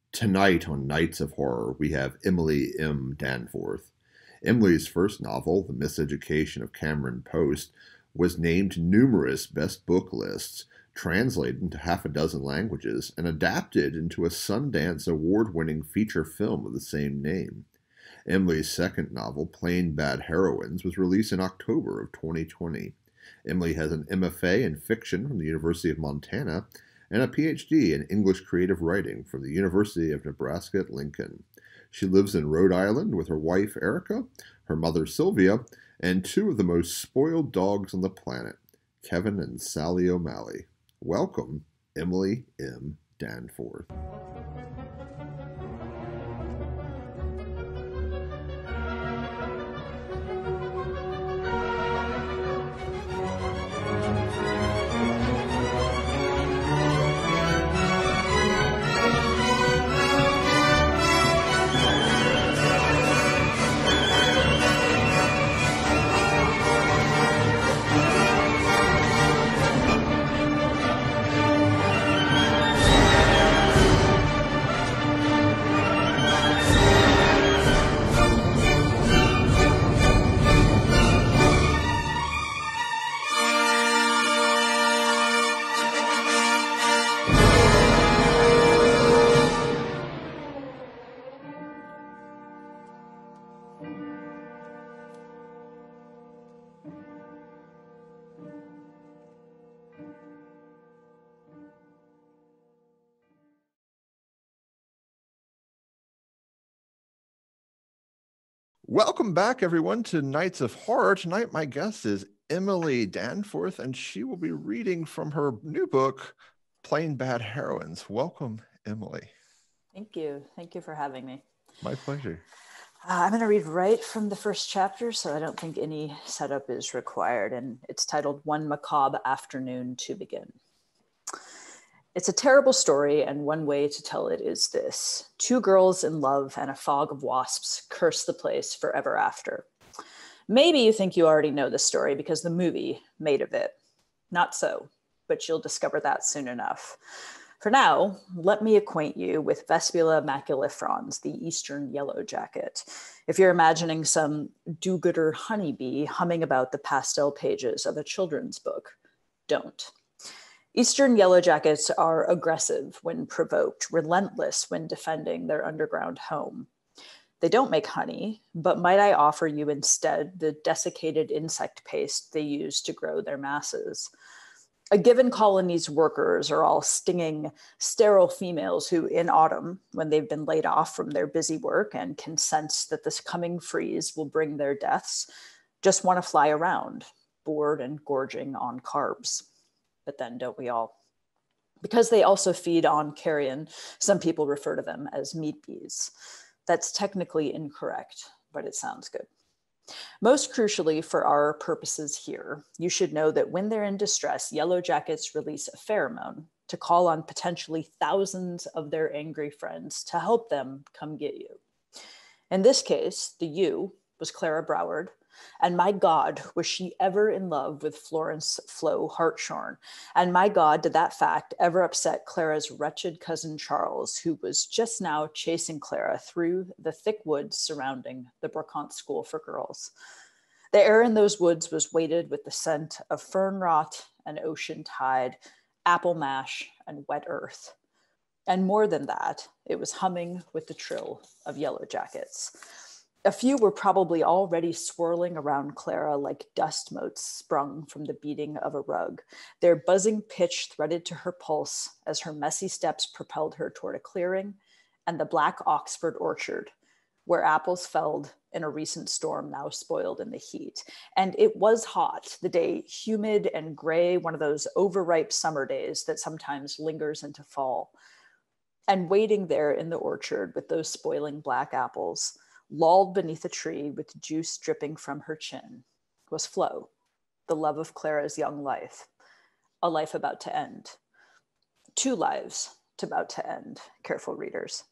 Tonight on Nights of Horror, we have Emily M. Danforth. Emily's first novel, The Miseducation of Cameron Post, was named numerous best book lists, translated into half a dozen languages, and adapted into a Sundance award-winning feature film of the same name. Emily's second novel, Plain Bad Heroines, was released in October of 2020. Emily has an MFA in fiction from the University of Montana and a PhD in English creative writing from the University of Nebraska at Lincoln. She lives in Rhode Island with her wife Erica, her mother Sylvia, and two of the most spoiled dogs on the planet, Kevin and Sally O'Malley. Welcome, Emily M. Danforth. Welcome back, everyone, to Nights of Horror. Tonight, my guest is Emily Danforth, and she will be reading from her new book, Plain Bad Heroines. Welcome, Emily. Thank you. Thank you for having me. My pleasure. I'm going to read right from the first chapter, so I don't think any setup is required, and it's titled One Macabre Afternoon to Begin. It's a terrible story, and one way to tell it is this. Two girls in love and a fog of wasps curse the place forever after. Maybe you think you already know the story because the movie made of it. Not so, but you'll discover that soon enough. For now, let me acquaint you with Vespula maculifrons, the eastern yellow jacket. If you're imagining some do-gooder honeybee humming about the pastel pages of a children's book, don't. Eastern yellow jackets are aggressive when provoked, relentless when defending their underground home. They don't make honey, but might I offer you instead the desiccated insect paste they use to grow their masses. A given colony's workers are all stinging, sterile females who, in autumn, when they've been laid off from their busy work and can sense that this coming freeze will bring their deaths, just want to fly around, bored and gorging on carbs. But then don't we all? Because they also feed on carrion, some people refer to them as meat bees. That's technically incorrect, but it sounds good. Most crucially for our purposes here, you should know that when they're in distress, yellow jackets release a pheromone to call on potentially thousands of their angry friends to help them come get you. In this case, the you was Clara Broward, and my God, was she ever in love with Florence Flo Hartshorn? And my God, did that fact ever upset Clara's wretched cousin Charles, who was just now chasing Clara through the thick woods surrounding the Brocante School for Girls. The air in those woods was weighted with the scent of fern rot and ocean tide, apple mash and wet earth. And more than that, it was humming with the trill of yellow jackets. A few were probably already swirling around Clara like dust motes sprung from the beating of a rug, their buzzing pitch threaded to her pulse as her messy steps propelled her toward a clearing and the black Oxford orchard, where apples felled in a recent storm now spoiled in the heat. And it was hot, the day humid and gray, one of those overripe summer days that sometimes lingers into fall. And waiting there in the orchard with those spoiling black apples, lulled beneath a tree with juice dripping from her chin, was Flo, the love of Clara's young life, a life about to end. Two lives about to end, careful readers.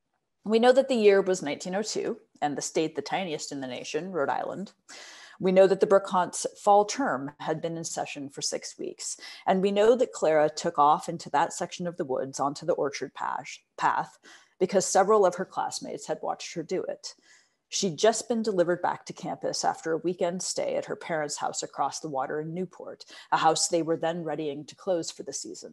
We know that the year was 1902, and the state the tiniest in the nation, Rhode Island. We know that the Brocante's fall term had been in session for 6 weeks, and we know that Clara took off into that section of the woods onto the orchard path because several of her classmates had watched her do it. She'd just been delivered back to campus after a weekend stay at her parents' house across the water in Newport, a house they were then readying to close for the season.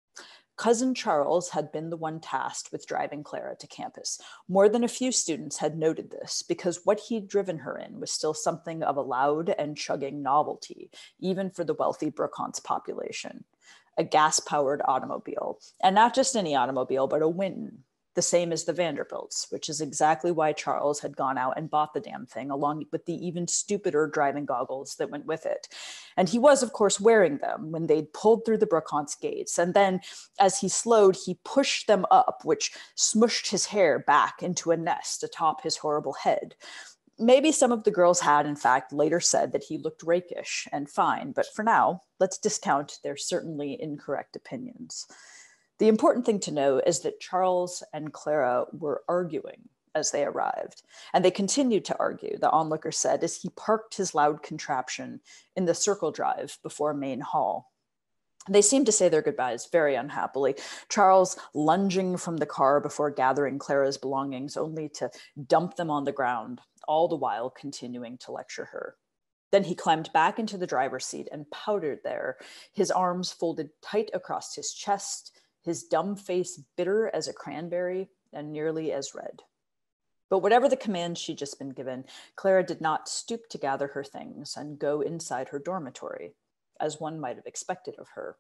Cousin Charles had been the one tasked with driving Clara to campus. More than a few students had noted this because what he'd driven her in was still something of a loud and chugging novelty, even for the wealthy Brookhants population. A gas-powered automobile, and not just any automobile, but a Winton, the same as the Vanderbilts, which is exactly why Charles had gone out and bought the damn thing, along with the even stupider driving goggles that went with it. And he was, of course, wearing them when they'd pulled through the Brookhants gates. And then, as he slowed, he pushed them up, which smushed his hair back into a nest atop his horrible head. Maybe some of the girls had, in fact, later said that he looked rakish and fine, but for now, let's discount their certainly incorrect opinions. The important thing to know is that Charles and Clara were arguing as they arrived, and they continued to argue, the onlooker said, as he parked his loud contraption in the circle drive before Main Hall. They seemed to say their goodbyes very unhappily, Charles lunging from the car before gathering Clara's belongings, only to dump them on the ground, all the while continuing to lecture her. Then he climbed back into the driver's seat and powdered there, his arms folded tight across his chest, his dumb face bitter as a cranberry and nearly as red. But whatever the command she'd just been given, Clara did not stoop to gather her things and go inside her dormitory, as one might have expected of her,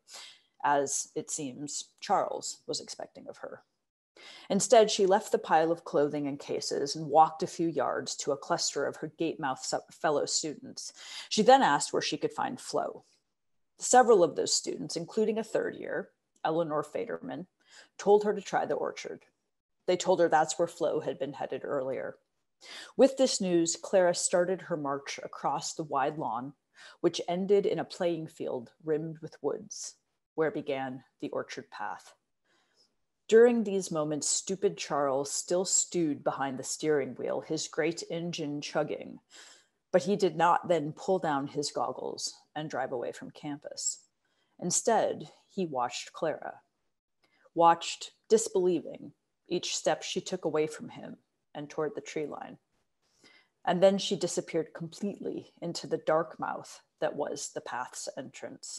as, it seems, Charles was expecting of her. Instead, she left the pile of clothing and cases and walked a few yards to a cluster of her gate-mouthed fellow students. She then asked where she could find Flo. Several of those students, including a third year, Eleanor Faderman, told her to try the orchard. They told her that's where Flo had been headed earlier. With this news, Clara started her march across the wide lawn, which ended in a playing field rimmed with woods, where began the orchard path. During these moments, stupid Charles still stewed behind the steering wheel, his great engine chugging, but he did not then pull down his goggles and drive away from campus. Instead, he watched Clara, watched disbelieving each step she took away from him and toward the tree line. And then she disappeared completely into the dark mouth that was the path's entrance.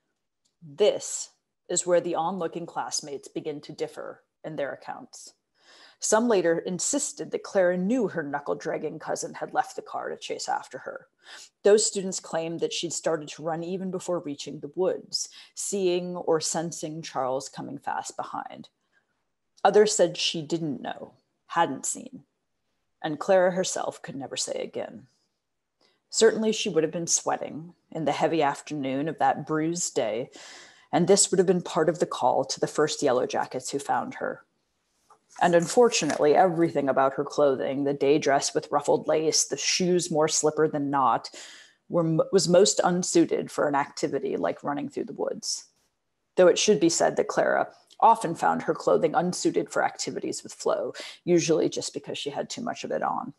This is where the onlooking classmates begin to differ in their accounts. Some later insisted that Clara knew her knuckle-dragging cousin had left the car to chase after her. Those students claimed that she'd started to run even before reaching the woods, seeing or sensing Charles coming fast behind. Others said she didn't know, hadn't seen, and Clara herself could never say again. Certainly she would have been sweating in the heavy afternoon of that bruised day, and this would have been part of the call to the first Yellow Jackets who found her. And unfortunately, everything about her clothing, the day dress with ruffled lace, the shoes more slipper than not, was most unsuited for an activity like running through the woods. Though it should be said that Clara often found her clothing unsuited for activities with Flo, usually just because she had too much of it on.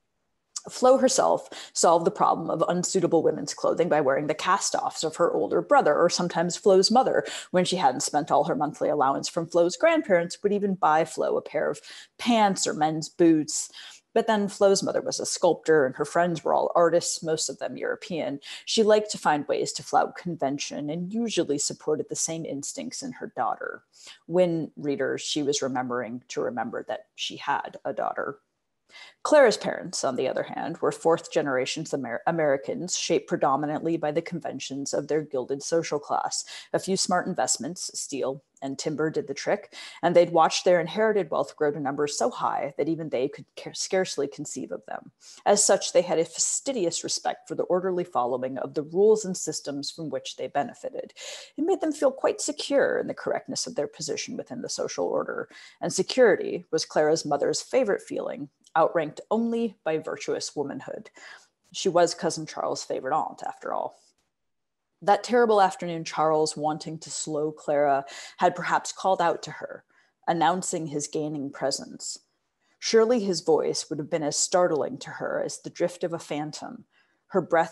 Flo herself solved the problem of unsuitable women's clothing by wearing the cast-offs of her older brother, or sometimes Flo's mother, when she hadn't spent all her monthly allowance from Flo's grandparents, would even buy Flo a pair of pants or men's boots. But then Flo's mother was a sculptor and her friends were all artists, most of them European. She liked to find ways to flout convention and usually supported the same instincts in her daughter. When, readers, she was remembering to remember that she had a daughter. Clara's parents, on the other hand, were fourth-generation Americans shaped predominantly by the conventions of their gilded social class. A few smart investments, steel and timber, did the trick, and they'd watched their inherited wealth grow to numbers so high that even they could scarcely conceive of them. As such, they had a fastidious respect for the orderly following of the rules and systems from which they benefited. It made them feel quite secure in the correctness of their position within the social order, and security was Clara's mother's favorite feeling, outranked only by virtuous womanhood. She was Cousin Charles' favorite aunt, after all. That terrible afternoon, Charles, wanting to slow Clara, had perhaps called out to her, announcing his gaining presence. Surely his voice would have been as startling to her as the drift of a phantom, her path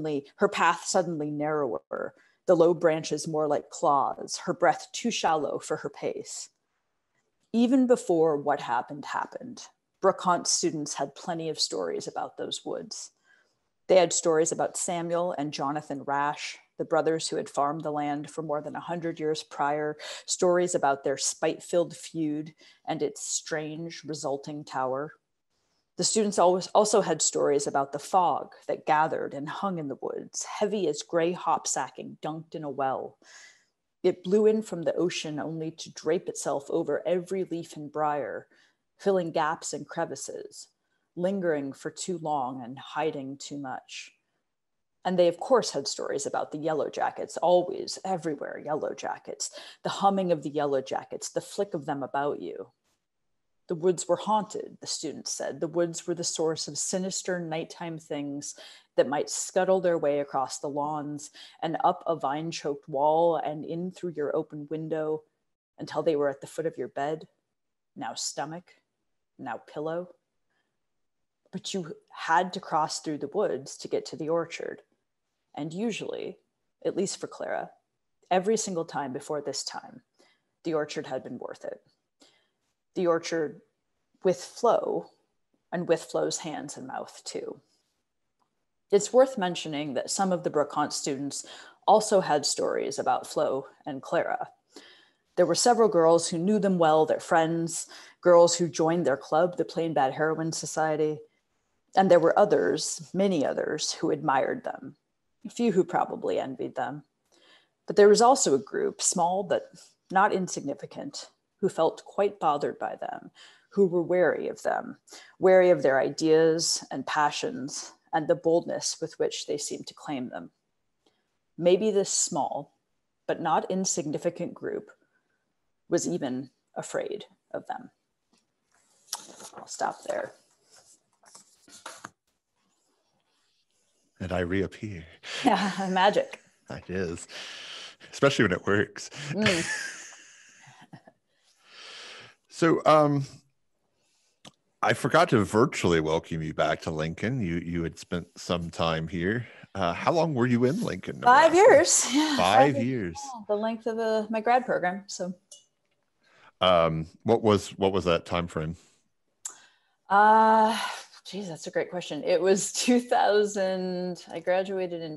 suddenly narrower, the low branches more like claws, her breath too shallow for her pace. Even before what happened, Brookhaunt students had plenty of stories about those woods. They had stories about Samuel and Jonathan Rash, the brothers who had farmed the land for more than 100 years prior, stories about their spite-filled feud and its strange resulting tower. The students also had stories about the fog that gathered and hung in the woods, heavy as gray hop sacking dunked in a well. It blew in from the ocean only to drape itself over every leaf and briar, filling gaps and crevices, lingering for too long and hiding too much. And they, of course, had stories about the yellow jackets, always, everywhere, yellow jackets, the humming of the yellow jackets, the flick of them about you. The woods were haunted, the students said. The woods were the source of sinister nighttime things that might scuttle their way across the lawns and up a vine-choked wall and in through your open window until they were at the foot of your bed, now stomach, now pillow. But you had to cross through the woods to get to the orchard. And usually, at least for Clara, every single time before this time, the orchard had been worth it. The orchard with Flo, and with Flo's hands and mouth too. It's worth mentioning that some of the Brookhaunt students also had stories about Flo and Clara. There were several girls who knew them well, their friends, girls who joined their club, the Plain Bad Heroine Society. And there were others, many others, who admired them, a few who probably envied them. But there was also a group, small but not insignificant, who felt quite bothered by them, who were wary of them, wary of their ideas and passions and the boldness with which they seemed to claim them. Maybe this small but not insignificant group was even afraid of them. I'll stop there. And I reappear. Yeah, magic. It is, especially when it works. So I forgot to virtually welcome you back to Lincoln. You had spent some time here. How long were you in Lincoln, Nebraska? 5 years. Yeah, 5 years. Yeah, the length of my grad program. So, what was that time frame? Geez, that's a great question. It was 2000. I graduated in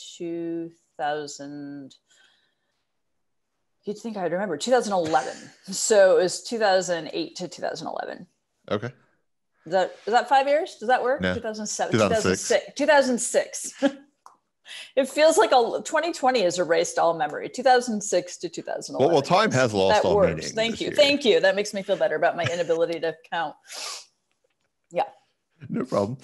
2000. You'd think I'd remember 2011. So it was 2008 to 2011. Okay. Is that 5 years? Does that work? No. 2007, 2006. 2006. It feels like 2020 has erased all memory. 2006 to 2011. Well, time has lost all meaning. Thank you. That makes me feel better about my inability to count. Yeah. No problem.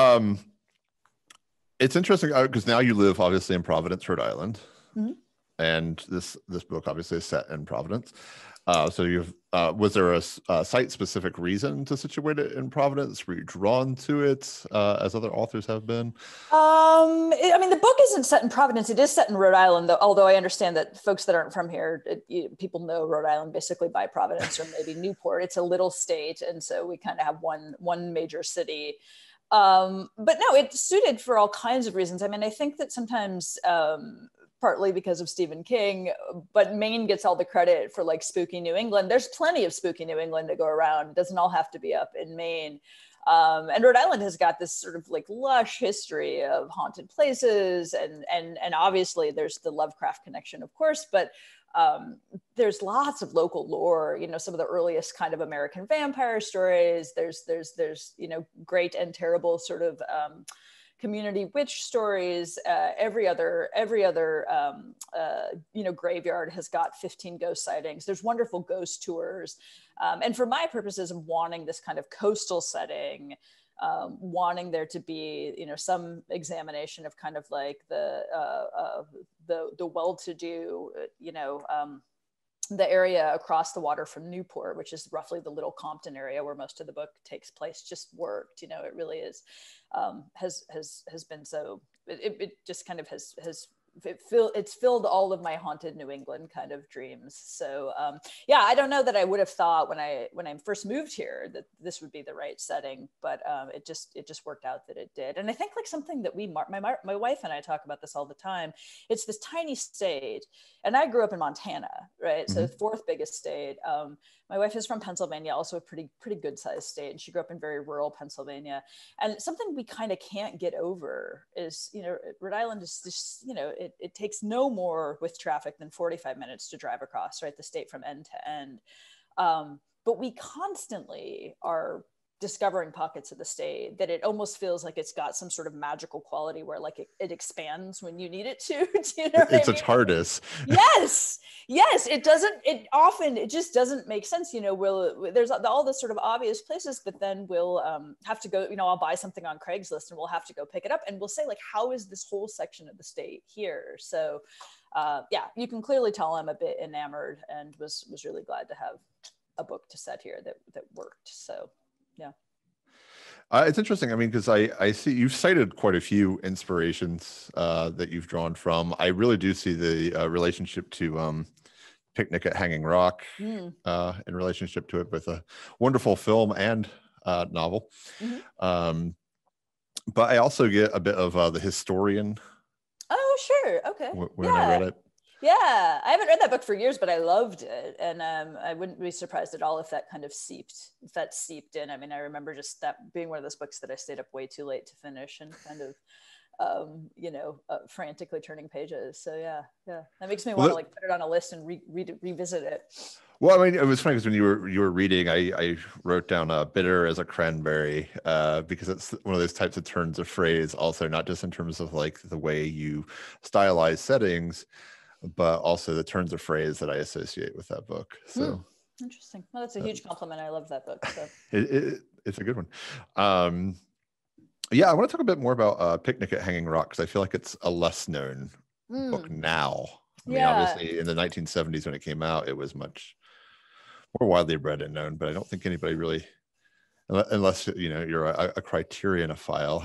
It's interesting because now you live obviously in Providence, Rhode Island. Mm-hmm. And this book obviously is set in Providence. So was there a site-specific reason to situate it in Providence? Were you drawn to it as other authors have been? The book isn't set in Providence. It is set in Rhode Island, although I understand that folks that aren't from here, people know Rhode Island basically by Providence or maybe Newport. It's a little state, and so we kind of have one major city. But no, it's suited for all kinds of reasons. I mean, I think that sometimes partly because of Stephen King, but Maine gets all the credit for like spooky New England. There's plenty of spooky New England to go around. It doesn't all have to be up in Maine. And Rhode Island has got this sort of like lush history of haunted places. And obviously there's the Lovecraft connection, of course, but there's lots of local lore, some of the earliest kind of American vampire stories. There's great and terrible sort of, community witch stories. Every other graveyard has got 15 ghost sightings. There's wonderful ghost tours. And for my purposes of wanting this kind of coastal setting, wanting there to be, some examination of kind of like the well-to-do, the area across the water from Newport, which is roughly the Little Compton area where most of the book takes place, just worked. It really is, has been so. It just kind of has it's filled all of my haunted New England kind of dreams. So yeah, I don't know that I would have thought when I first moved here that this would be the right setting, but it just worked out that it did. And I think like something that my wife and I talk about this all the time. It's this tiny state, and I grew up in Montana, right? Mm-hmm. So fourth biggest state. My wife is from Pennsylvania, also a pretty good sized state, and she grew up in very rural Pennsylvania. And something we kind of can't get over is, you know, Rhode Island is just, you know, it takes no more with traffic than 45 minutes to drive across, right, the state from end to end. But we constantly are discovering pockets of the state that it almost feels like it's got some sort of magical quality where like it expands when you need it to. Do you know it's a TARDIS. Yes, it just doesn't make sense. You know, there's all this sort of obvious places, but then we'll have to go, you know, I'll buy something on Craigslist and we'll have to go pick it up, and we'll say like, how is this whole section of the state here? So yeah, you can clearly tell I'm a bit enamored, and was really glad to have a book to set here that worked. So yeah. It's interesting. I mean, because I see you've cited quite a few inspirations that you've drawn from. I really do see the relationship to Picnic at Hanging Rock in relationship to it, with a wonderful film and novel. Mm-hmm. But I also get a bit of The Historian. Oh, sure. Okay. When I read it. Yeah, I haven't read that book for years, but I loved it, and I wouldn't be surprised at all if that kind of seeped in. I mean, I remember just that being one of those books that I stayed up way too late to finish, and kind of, you know, frantically turning pages. So yeah, that makes me want to like put it on a list and revisit it. Well, I mean, it was funny because when you were reading, I wrote down bitter as a cranberry because it's one of those types of turns of phrase. Also, not just in terms of like the way you stylize settings, but also the turns of phrase that I associate with that book. So interesting. Well, that's a huge compliment. I love that book. So. It's a good one. Yeah, I want to talk a bit more about Picnic at Hanging Rock, because I feel like it's a less known book now. I mean, obviously in the 1970s when it came out, it was much more widely read and known, but I don't think anybody really, unless you know you're a Criterion-ophile,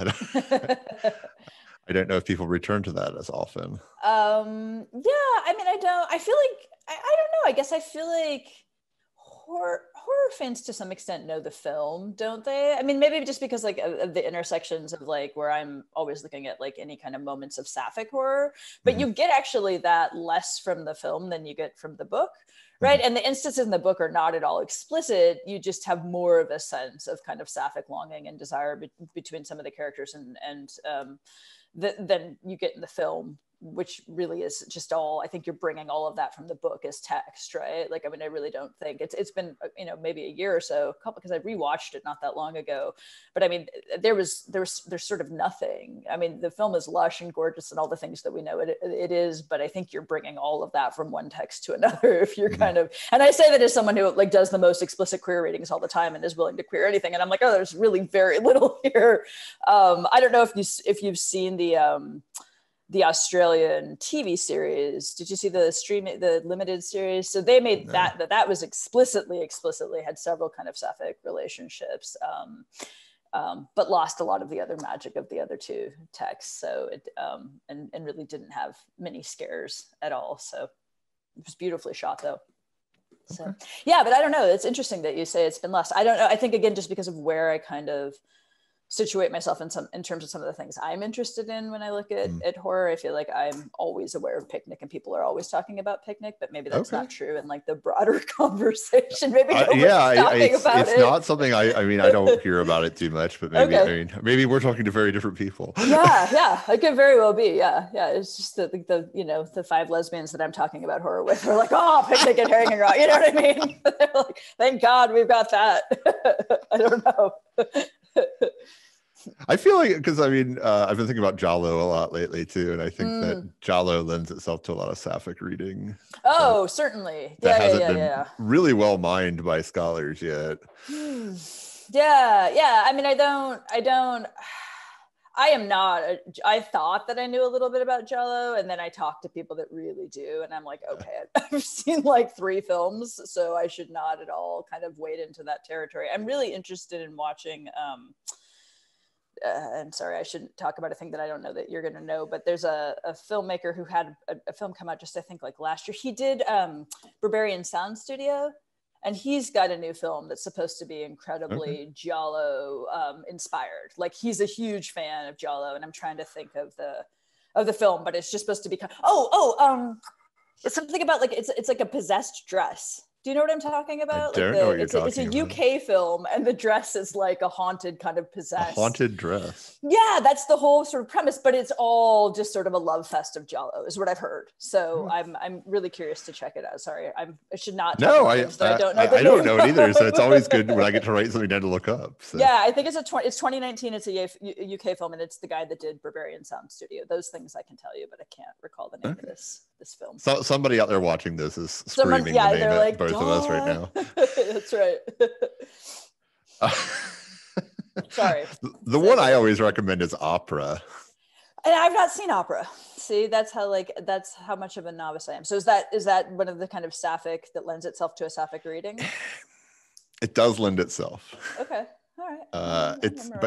I don't know if people return to that as often. Yeah, I mean, I feel like, I don't know. I guess I feel like horror fans to some extent know the film, don't they? I mean, maybe just because like of the intersections of like where I'm always looking at like any kind of moments of sapphic horror, but you get actually that less from the film than you get from the book. Right. And the instances in the book are not at all explicit. You just have more of a sense of kind of sapphic longing and desire between some of the characters and than you get in the film, which really is just all, I think you're bringing all of that from the book as text, right? Like, I mean, I really don't think it's been, you know, maybe a year or so, because I rewatched it not that long ago, but I mean, there's sort of nothing. I mean, the film is lush and gorgeous and all the things that we know it is, but I think you're bringing all of that from one text to another if you're kind of, and I say that as someone who like does the most explicit queer readings all the time and is willing to queer anything. And I'm like, oh, there's really very little here. I don't know if you've seen the Australian TV series. Did you see the limited series? So they made that was explicitly had several kind of sapphic relationships, but lost a lot of the other magic of the other two texts. So it and really didn't have many scares at all. So it was beautifully shot though. So yeah, but I don't know. It's interesting that you say it's been lost. I don't know. I think again, just because of where I kind of situate myself in terms of some of the things I'm interested in when I look at horror. I feel like I'm always aware of Picnic and people are always talking about Picnic, but maybe that's not true in like the broader conversation. Maybe it's not something I mean, I don't hear about it too much, but maybe I mean, maybe we're talking to very different people. Yeah, it could very well be. Yeah. It's just the you know, the 5 lesbians that I'm talking about horror with are like, oh, Picnic at Hanging Rock. You know what I mean? They're like, thank God we've got that. I don't know. I feel like, because I mean, I've been thinking about Giallo a lot lately too, and I think that Giallo lends itself to a lot of sapphic reading. Oh, certainly. That hasn't been really well mined by scholars yet. Yeah. I mean, I thought that I knew a little bit about Giallo, and then I talked to people that really do, and I'm like, okay, I've seen like 3 films, so I should not at all kind of wade into that territory. I'm really interested in watching I'm sorry, I shouldn't talk about a thing that I don't know that you're going to know, but there's a filmmaker who had a film come out just, I think, like last year. He did Berberian Sound Studio, and he's got a new film that's supposed to be incredibly Giallo inspired. Like, he's a huge fan of Giallo, and I'm trying to think of the film, but it's just supposed to be it's something about like it's like a possessed dress. Do you know what I'm talking about? I don't know what you're talking about. It's a UK film, and the dress is like a haunted kind of possessed. A haunted dress. Yeah, that's the whole sort of premise, but it's all just sort of a love fest of Giallo, is what I've heard. So I'm really curious to check it out. Sorry, I should not. No, I don't know. I don't know it either. So it's always good when I get to write something down to look up. So. Yeah, I think it's 2019. It's a UK film, and it's the guy that did Berberian Sound Studio. Those things I can tell you, but I can't recall the name of this film. So somebody out there watching this is screaming the name at like, both of us right now. That's right. Sorry. The one I always recommend is Opera. And I've not seen Opera. See, that's how much of a novice I am. So is that one of the kind of sapphic that lends itself to a sapphic reading? It does lend itself. Okay. All right.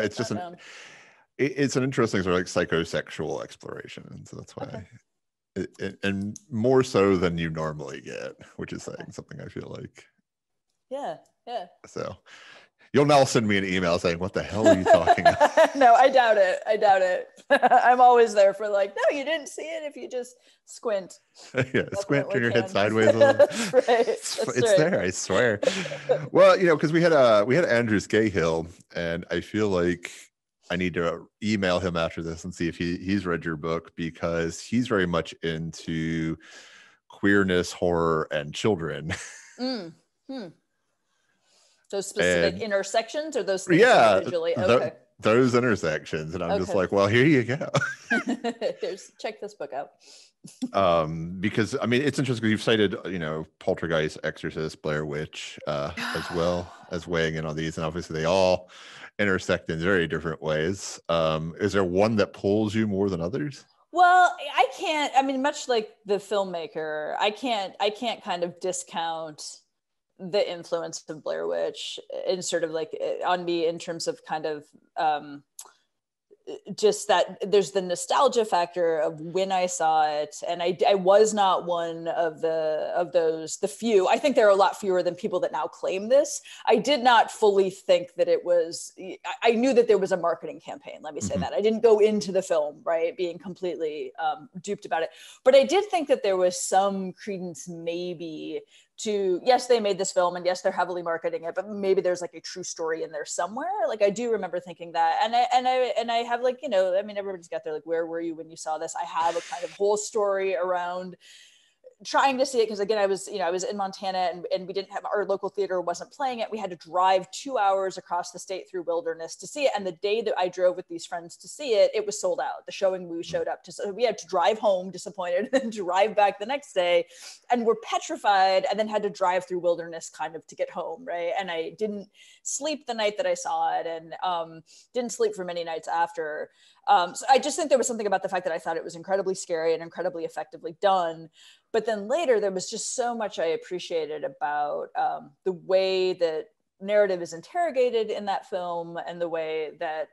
It's an interesting sort of like psychosexual exploration, and so that's why. Okay. And more so than you normally get, which is saying something, I feel like. Yeah. So you'll now send me an email saying, what the hell are you talking about? No, I doubt it. I'm always there for like, no, you didn't see it if you just squint. Yeah, squint, turn your head sideways a little. That's right. It's there, I swear. Well, because we had Andrew Scahill, and I feel like I need to email him after this and see if he's read your book, because he's very much into queerness, horror, and children. Those specific intersections, or those things individually? Okay. Those intersections. And I'm just like, well, here you go. Check this book out. Because I mean, it's interesting because you've cited, Poltergeist, Exorcist, Blair Witch, as well as weighing in on these, and obviously they all intersect in very different ways. Is there one that pulls you more than others? Well, much like the filmmaker, I can't kind of discount the influence of Blair Witch in sort of like on me in terms of kind of just that there's the nostalgia factor of when I saw it, and I was not one of the few. I think there are a lot fewer than people that now claim this. I did not fully think that it was. I knew that there was a marketing campaign. Let me say that. I didn't go into the film being completely duped about it, but I did think that there was some credence maybe to, yes, they made this film, and yes, they're heavily marketing it, but maybe there's like a true story in there somewhere. Like, I do remember thinking that, and I have like, everybody's got their like, where were you when you saw this? I have a kind of whole story around trying to see it, because again, I was in Montana, and we didn't have, our local theater wasn't playing it. We had to drive 2 hours across the state through wilderness to see it. And the day that I drove with these friends to see it, it was sold out. The showing we showed up to, so we had to drive home disappointed and drive back the next day, and we're petrified, and then had to drive through wilderness kind of to get home. Right. And I didn't sleep the night that I saw it, and didn't sleep for many nights after. So I just think there was something about the fact that I thought it was incredibly scary and incredibly effectively done. But then later, there was just so much I appreciated about the way that narrative is interrogated in that film, and the way that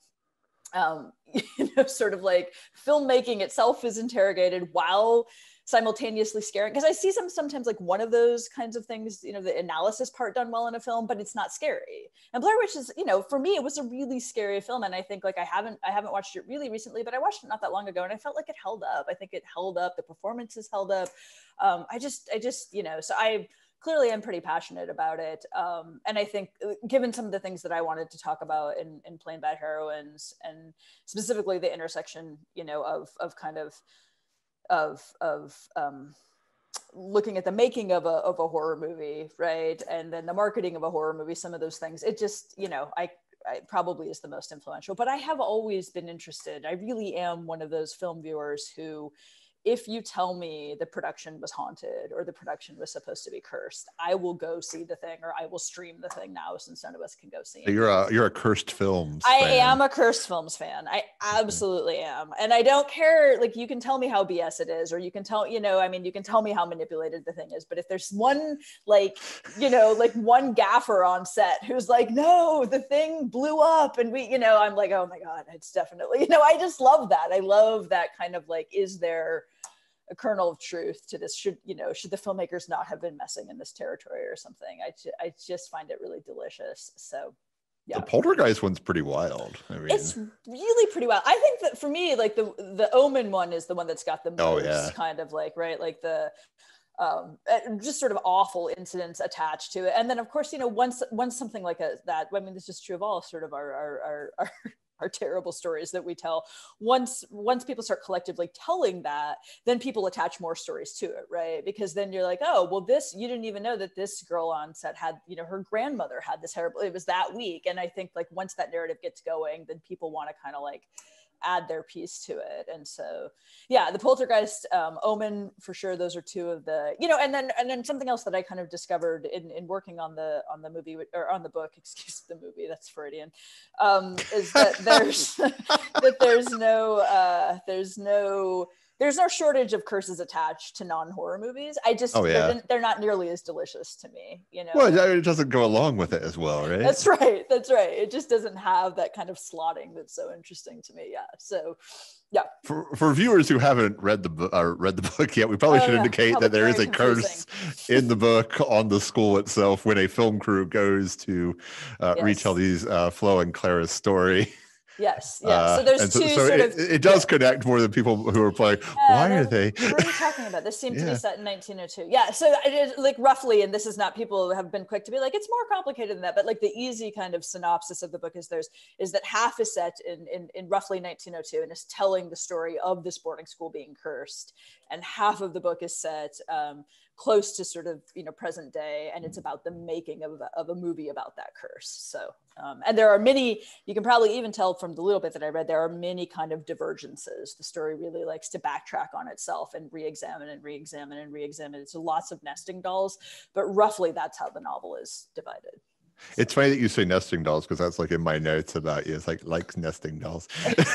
sort of like filmmaking itself is interrogated while simultaneously scaring. Because I see sometimes like one of those kinds of things, the analysis part done well in a film, but it's not scary. And Blair Witch is, for me, it was a really scary film. And I think like I haven't watched it really recently, but I watched it not that long ago, and I felt like it held up. I think it held up. The performances held up. I just, so I clearly am pretty passionate about it. And I think given some of the things that I wanted to talk about in Plain Bad Heroines, and specifically the intersection, of kind of looking at the making of a horror movie, right? And then the marketing of a horror movie, some of those things, it just, I probably is the most influential. But I have always been interested. I really am one of those film viewers who if you tell me the production was haunted or the production was supposed to be cursed, I will go see the thing, or I will stream the thing now since none of us can go see it. You're a Cursed Films I fan. am a Cursed Films fan. I absolutely am. And I don't care, like, you can tell me how BS it is, or you can tell, you know, I mean, you can tell me how manipulated the thing is, but if there's one, like, you know, like one gaffer on set who's like, no, the thing blew up and we, you know, I'm like, oh my God, it's definitely, you know, I just love that. I love that kind of like, is there a kernel of truth to this? Should the filmmakers not have been messing in this territory or something? I just find it really delicious. So yeah. The Poltergeist one's pretty wild. I mean, it's really pretty wild. I think that for me, like the Omen one is the one that's got the most kind of like, right, like the just sort of awful incidents attached to it. And then of course, you know, once something like that, I mean, this is true of all sort of our terrible stories that we tell. Once people start collectively telling that, then people attach more stories to it, right? Because then you're like, oh, well, this, you didn't even know that this girl on set had, you know, her grandmother had this terrible, it was that week. And I think like once that narrative gets going, then people want to kind of like add their piece to it. And so yeah, the Poltergeist, Omen, for sure, those are two of the, you know, and then something else that I kind of discovered in working on the movie, or on the book, excuse the movie, that's Freudian, is that there's no shortage of curses attached to non-horror movies. I just, they're not nearly as delicious to me, you know? Well, it doesn't go along with it as well, right? That's right. It just doesn't have that kind of slotting that's so interesting to me. Yeah. So, yeah. For viewers who haven't read the book yet, we probably should indicate that there is a curse in the book on the school itself when a film crew goes to retell these Flo and Clara's story. Yes. So there's two sort of. It does connect more than people who are playing. Why are they? What are you talking about? This seemed to be set in 1902. Yeah. So it is like roughly, and this is not, people have been quick to be like, it's more complicated than that. But like the easy kind of synopsis of the book is that half is set in roughly 1902 and is telling the story of this boarding school being cursed, and half of the book is set close to sort of, you know, present day, and it's about the making of a movie about that curse. So and there are many, you can probably even tell from the little bit that I read, there are many kind of divergences. The story really likes to backtrack on itself and re-examine. It's lots of nesting dolls, but roughly that's how the novel is divided. It's funny that you say nesting dolls, because that's like in my notes about you. It's like nesting dolls.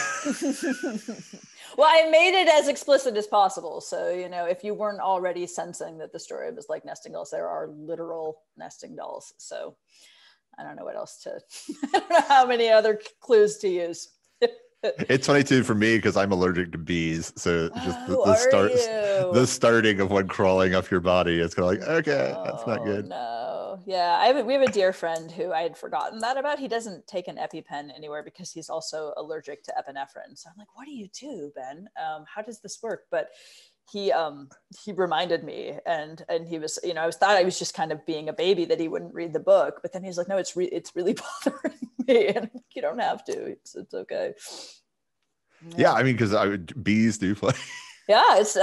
Well, I made it as explicit as possible. So, you know, if you weren't already sensing that the story was like nesting dolls, there are literal nesting dolls. So I don't know what else to, I don't know how many other clues to use. It's funny too for me because I'm allergic to bees, so just the starting of one crawling up your body, it's kind of like, okay, that's not good. No, yeah, we have a dear friend who I had forgotten that about. He doesn't take an EpiPen anywhere because he's also allergic to epinephrine. So I'm like, what do you do, Ben? How does this work? But he reminded me, and he was, you know, I thought I was just kind of being a baby that he wouldn't read the book, but then he's like, no, it's really bothering me, and you don't have to, it's okay. Yeah, I mean, because bees do play. Yeah, it's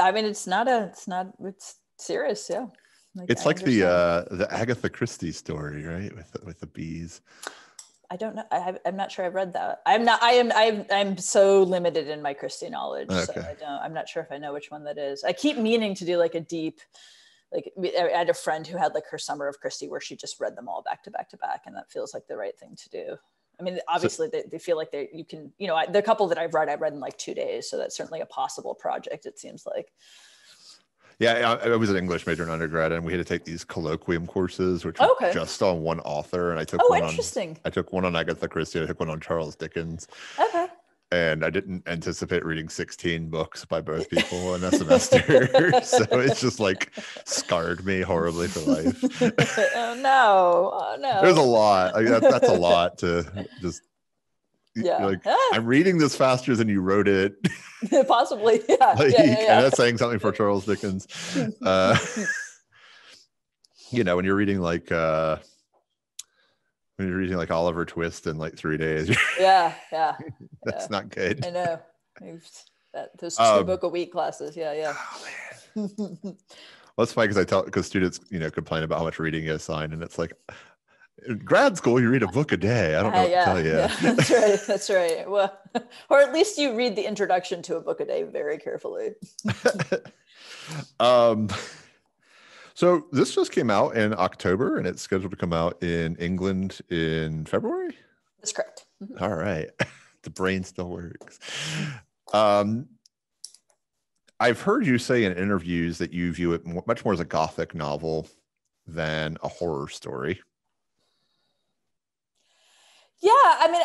serious. Yeah, it's like the Agatha Christie story, right, with the bees. I don't know. I'm not sure I've read that. I'm so limited in my Christie knowledge. Okay. So I'm not sure if I know which one that is. I keep meaning to do like a deep, like I had a friend who had like her summer of Christie where she just read them all back to back to back. And that feels like the right thing to do. I mean, obviously they feel like you can, you know, the couple that I've read in like 2 days. So that's certainly a possible project, it seems like. Yeah, I was an English major in undergrad, and we had to take these colloquium courses, which were just on one author. And I took I took one on Agatha Christie. I took one on Charles Dickens. Okay. And I didn't anticipate reading 16 books by both people in a semester. So it's just like scarred me horribly for life. Oh no. There's a lot. Like, that's a lot to just. Yeah. Like, I'm reading this faster than you wrote it. Possibly. Yeah. Like, and that's saying something for Charles Dickens. You know, when you're reading like Oliver Twist in like 3 days. Yeah. That's not good. I know. Those 2 book a week classes. Yeah. Oh, man. Well, it's funny because students, you know, complain about how much reading you assign, and it's like, In grad school, you read a book a day. I don't know what to tell you. Yeah, that's right. That's right. Well, or at least you read the introduction to a book a day very carefully. So this just came out in October, and it's scheduled to come out in England in February? That's correct. Mm-hmm. All right. The brain still works. I've heard you say in interviews that you view it much more as a Gothic novel than a horror story. Yeah, I mean,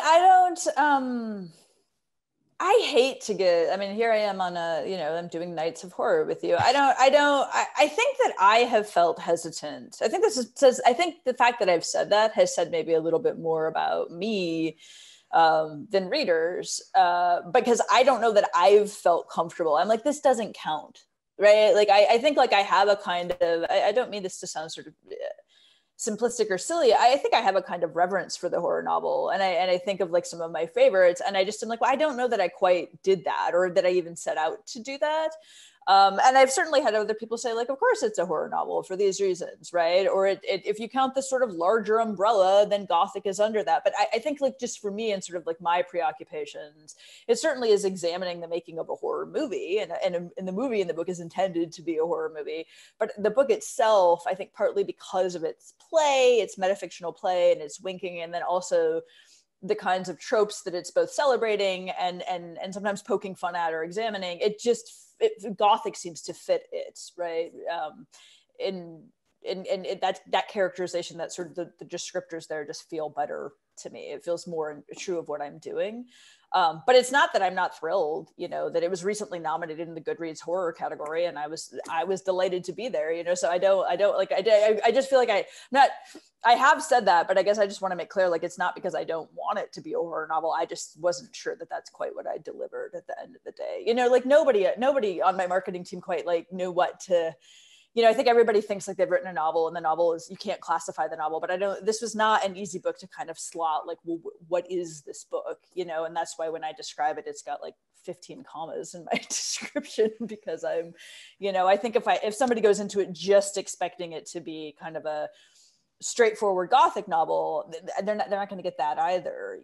I hate to get, I mean, here I am on I'm doing Nights of Horror with you. I think that I have felt hesitant. I think I think the fact that I've said that has said maybe a little bit more about me than readers, because I don't know that I've felt comfortable. I'm like, this doesn't count, right? Like, I think like I have a kind of, I don't mean this to sound sort of simplistic or silly. I think I have a kind of reverence for the horror novel, and I think of like some of my favorites, and I just am like, well, I don't know that I quite did that, or that I even set out to do that. And I've certainly had other people say, like, of course it's a horror novel for these reasons, right? Or if you count this sort of larger umbrella, then Gothic is under that. But I think like just for me and sort of like my preoccupations, it certainly is examining the making of a horror movie. And the movie in the book is intended to be a horror movie. But the book itself, I think partly because of its play, its metafictional play and its winking, and then also the kinds of tropes that it's both celebrating and sometimes poking fun at or examining, Gothic seems to fit it, right? And that characterization, that sort of the descriptors there just feel better to me. It feels more true of what I'm doing. But it's not that I'm not thrilled, that it was recently nominated in the Goodreads horror category, and I was delighted to be there, so I just feel like I have said that, but I guess I just want to make clear, like, it's not because I don't want it to be a horror novel. I just wasn't sure that that's quite what I delivered at the end of the day. Like nobody on my marketing team quite like knew what to, I think everybody thinks like they've written a novel, and the novel is, you can't classify the novel, but this was not an easy book to kind of slot, like, well, what is this book? And that's why when I describe it, it's got like 15 commas in my description, because I'm, I think if somebody goes into it just expecting it to be kind of a straightforward Gothic novel, they're not going to get that either,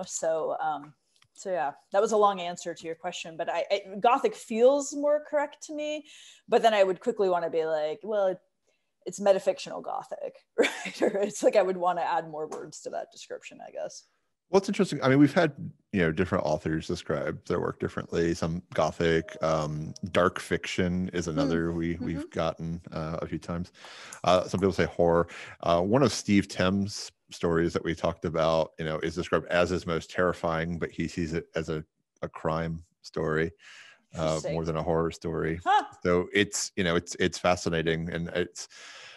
so yeah, that was a long answer to your question, but Gothic feels more correct to me, but then I would quickly want to be like, well, it's metafictional Gothic, right? Or it's like I would want to add more words to that description, I guess. Well, it's interesting. I mean, we've had, different authors describe their work differently. Some Gothic, dark fiction is another we've gotten a few times. Some people say horror. One of Steve Tim's stories that we talked about, is described as his most terrifying, but he sees it as a crime story more than a horror story. Huh. So it's, it's fascinating, and it's,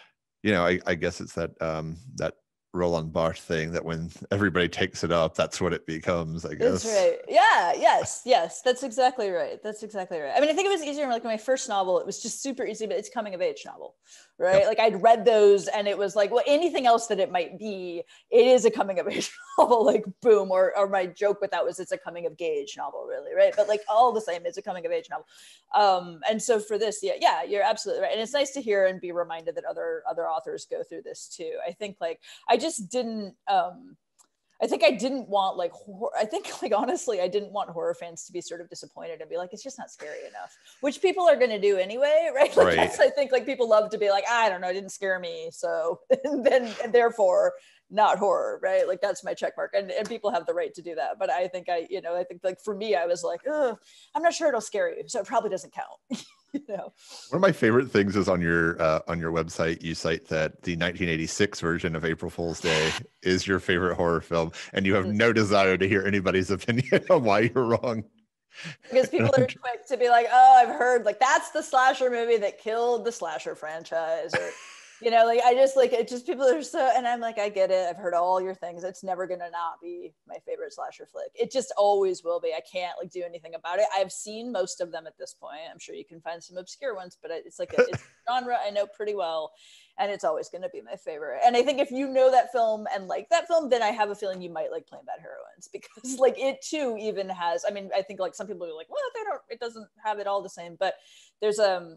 I guess it's that that Roland Barthes thing, that when everybody takes it up, that's what it becomes, I guess. That's right. Yeah. Yes. That's exactly right. I mean, I think it was easier. Like my first novel, it was just super easy, but it's coming of age novel, right? Yep. Like I'd read those, and it was like, well, anything else that it might be, it is a coming of age novel, like boom. Or my joke with that was, it's a coming of gauge novel, really, right? But like all the same, it's a coming of age novel. And so for this, yeah, you're absolutely right. And it's nice to hear and be reminded that other authors go through this too. I think like I just didn't. I think I didn't want like honestly, I didn't want horror fans to be sort of disappointed and be like, it's just not scary enough, which people are going to do anyway, right? Like that's, I think like people love to be like, I don't know, it didn't scare me, so and therefore not horror, right? Like that's my check mark, and people have the right to do that. But I think I think like for me, I was like, I'm not sure it'll scare you, so it probably doesn't count. One of my favorite things is on your website, you cite that the 1986 version of April Fool's Day is your favorite horror film, and you have no desire to hear anybody's opinion on why you're wrong. Because people are quick to be like, oh, I've heard like that's the slasher movie that killed the slasher franchise, or like I just like it. Just people are so, and I'm like, I get it. I've heard all your things. It's never gonna not be my favorite slasher flick. It just always will be. I can't like do anything about it. I've seen most of them at this point. I'm sure you can find some obscure ones, but it's like it's a genre I know pretty well, and it's always gonna be my favorite. And I think if you know that film and like that film, then I have a feeling you might like Plain Bad Heroines, because like it too even has. I mean, I think like some people are like, well, it doesn't have it all the same, but there's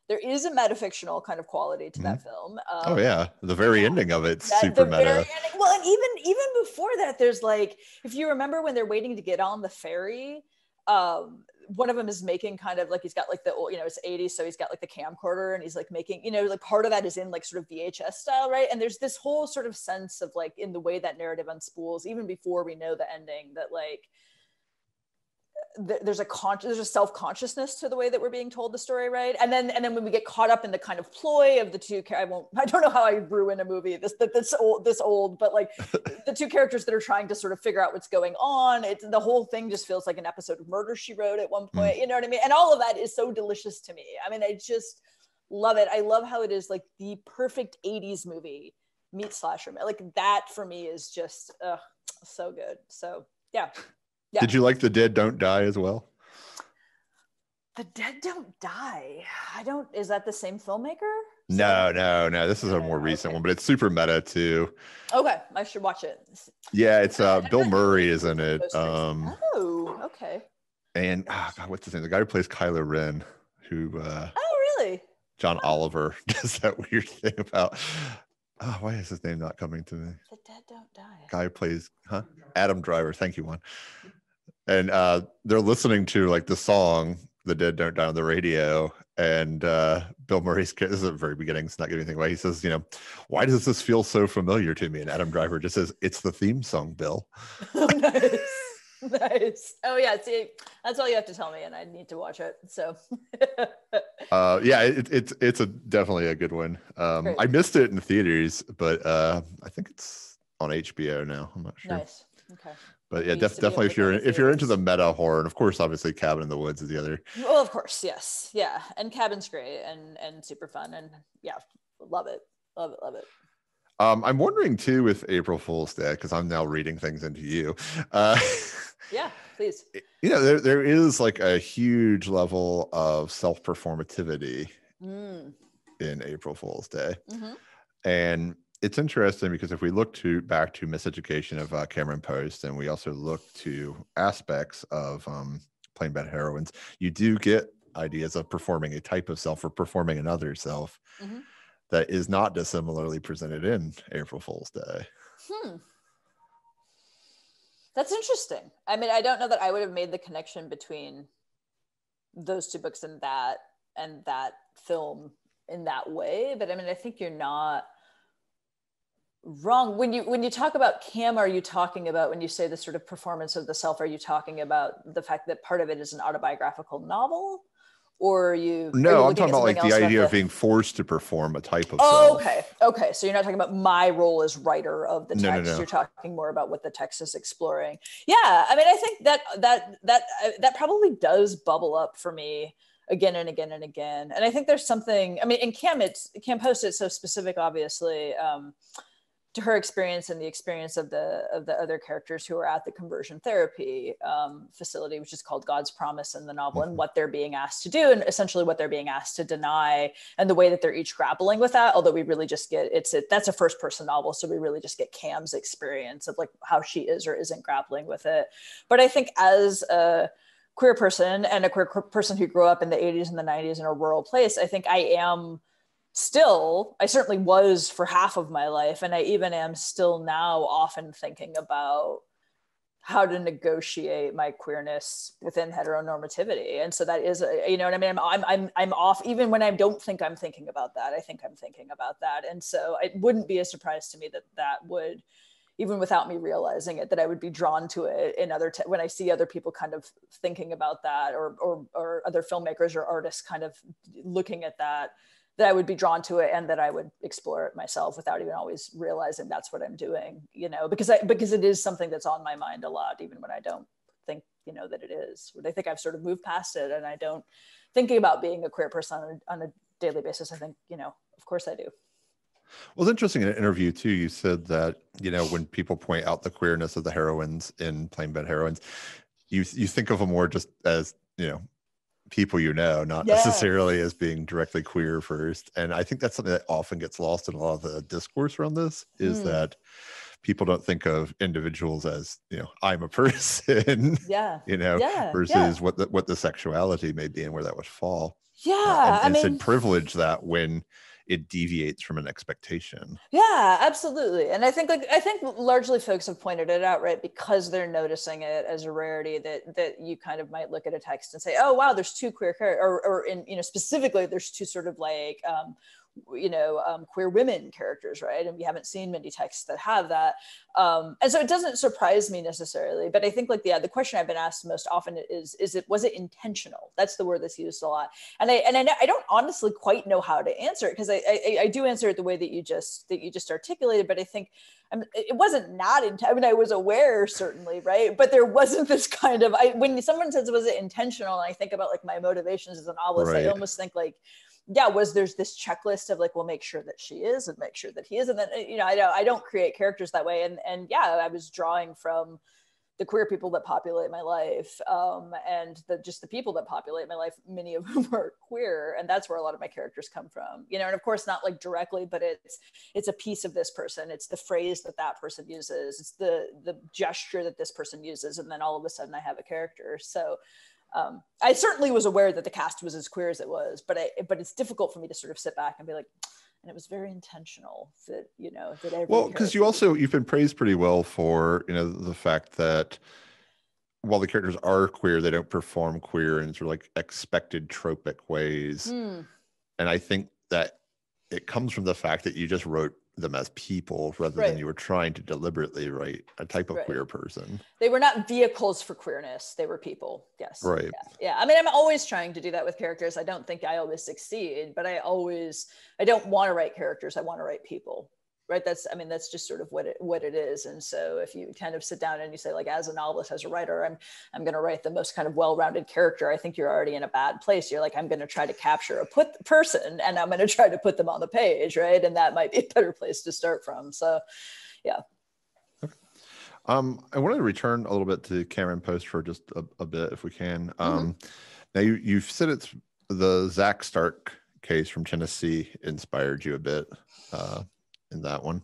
There is a metafictional kind of quality to that film. Oh yeah, the very ending of it's that, super the meta. Very ending, well, and even before that, there's like, if you remember when they're waiting to get on the ferry, one of them is making kind of like, he's got like the old, it's 80s, so he's got like the camcorder and he's like making, like part of that is in like sort of VHS style, right? And there's this whole sort of sense of like, in the way that narrative unspools, even before we know the ending, that like there's a self-consciousness to the way that we're being told the story, right? And then when we get caught up in the kind of ploy of the two, I don't know how I ruin a movie this old, but like the two characters that are trying to sort of figure out what's going on, the whole thing just feels like an episode of Murder, She Wrote at one point, you know what I mean? And all of that is so delicious to me. I mean, I just love it. I love how it is like the perfect 80s movie meets slasher. Like that for me is just so good. So yeah. Yeah. Did you like The Dead Don't Die as well? The Dead Don't Die. Is that the same filmmaker? No. This is a more recent one, but it's super meta too. Okay, I should watch it. Yeah, it's Bill Murray is in it. Oh, okay. And God, what's his name? The guy who plays Kylo Ren, who oh, really? John Oliver does that weird thing about why is his name not coming to me? The Dead Don't Die. Guy who plays Adam Driver. Thank you, Juan. And they're listening to like the song "The Dead Don't Die" on the radio, and Bill Murray's, this is at the very beginning, it's not giving anything away, he says, why does this feel so familiar to me? And Adam Driver just says, it's the theme song, Bill. Oh, nice. Oh yeah, see, that's all you have to tell me, and I need to watch it. So yeah, it's definitely a good one. I missed it in the theaters, but I think it's on HBO now. I'm not sure. Nice. Okay. But yeah, definitely if you're into the meta horror, and of course, obviously, Cabin in the Woods is the other. Well, of course, yes, yeah, and Cabin's great and super fun, and yeah, love it. I'm wondering too with April Fool's Day, because I'm now reading things into you. Yeah, please. There is like a huge level of self-performativity in April Fool's Day, and it's interesting because if we look back to Miseducation of Cameron Post, and we also look to aspects of Plain Bad Heroines, you do get ideas of performing a type of self or performing another self that is not dissimilarly presented in April Fool's Day. That's interesting. I mean, I don't know that I would have made the connection between those two books and that film in that way, but I mean, I think you're not wrong. When you talk about Cam, are you talking about, when you say the sort of performance of the self, are you talking about the fact that part of it is an autobiographical novel, or No, I'm talking about like the idea of being forced to perform a type of self. self. Okay. So you're not talking about my role as writer of the text. No. You're talking more about what the text is exploring. Yeah, I mean, I think that probably does bubble up for me again and again and again. And I think there's something. I mean, in Cam Post, it's so specific, obviously. To her experience and the experience of the other characters who are at the conversion therapy facility, which is called God's Promise in the novel, and what they're being asked to do, and essentially what they're being asked to deny, and the way that they're each grappling with that. Although we really just get that's a first person novel, so we really just get Cam's experience of like how she is or isn't grappling with it. But I think as a queer person, and a queer person who grew up in the 80s and the 90s in a rural place, I think I certainly was for half of my life, and I even am still now often thinking about how to negotiate my queerness within heteronormativity. And so that is, you know what I mean? I'm off, even when I don't think I'm thinking about that, I think I'm thinking about that. And so it wouldn't be a surprise to me that would, even without me realizing it, that I would be drawn to it in when I see other people kind of thinking about that, or other filmmakers or artists kind of looking at that I would be drawn to it, and that I would explore it myself without even always realizing that's what I'm doing, because it is something that's on my mind a lot, even when I don't think, that it is. I think I've sort of moved past it, and I don't thinking about being a queer person on a daily basis. I think, of course I do. Well, it's interesting in an interview too, you said that, when people point out the queerness of the heroines in Plain Bad Heroines, you think of them more just as, people not necessarily as being directly queer first. And I think that's something that often gets lost in a lot of the discourse around this, is that people don't think of individuals as, I'm a person, versus what the sexuality may be and where that would fall. Yeah, and said privilege that when it deviates from an expectation. Yeah, absolutely. And I think largely folks have pointed it out, right? Because they're noticing it as a rarity, that you kind of might look at a text and say, oh, wow, there's two queer characters, or in, specifically there's two sort of like, queer women characters, right? And we haven't seen many texts that have that. And so it doesn't surprise me necessarily, but I think like, the question I've been asked most often was it intentional? That's the word that's used a lot. And I don't honestly quite know how to answer it, because I do answer it the way that you just articulated, but I think it wasn't not I mean, I was aware, certainly, right? But there wasn't this kind of, when someone says, was it intentional? And I think about like my motivations as a novelist, right. I almost think like, yeah, there's this checklist of like, we'll make sure that she is and make sure that he is. And then, I don't create characters that way. And yeah, I was drawing from the queer people that populate my life, and just the people that populate my life, many of whom are queer. And that's where a lot of my characters come from, and of course, not like directly, but it's a piece of this person. It's the phrase that person uses. It's the gesture that this person uses. And then all of a sudden I have a character. So I certainly was aware that the cast was as queer as it was, but it's difficult for me to sort of sit back and be like, and it was very intentional that, that every well, because you've been praised pretty well for, the fact that while the characters are queer, they don't perform queer in sort of like expected tropic ways. And I think that it comes from the fact that you just wrote them as people rather than you were trying to deliberately write a type of queer person. They were not vehicles for queerness. They were people. Yes. Right. Yeah. I mean, I'm always trying to do that with characters. I don't think I always succeed, but I don't want to write characters. I want to write people. Right. That's just sort of what it is. And so if you kind of sit down and you say, like, as a novelist, as a writer, I'm going to write the most kind of well-rounded character, I think you're already in a bad place. You're like, I'm going to try to capture a person and I'm going to try to put them on the page. Right. And that might be a better place to start from. So, yeah. Okay. I wanted to return a little bit to Cameron Post for just a bit, if we can. Now you've said it's the Zach Stark case from Tennessee inspired you a bit. In that one.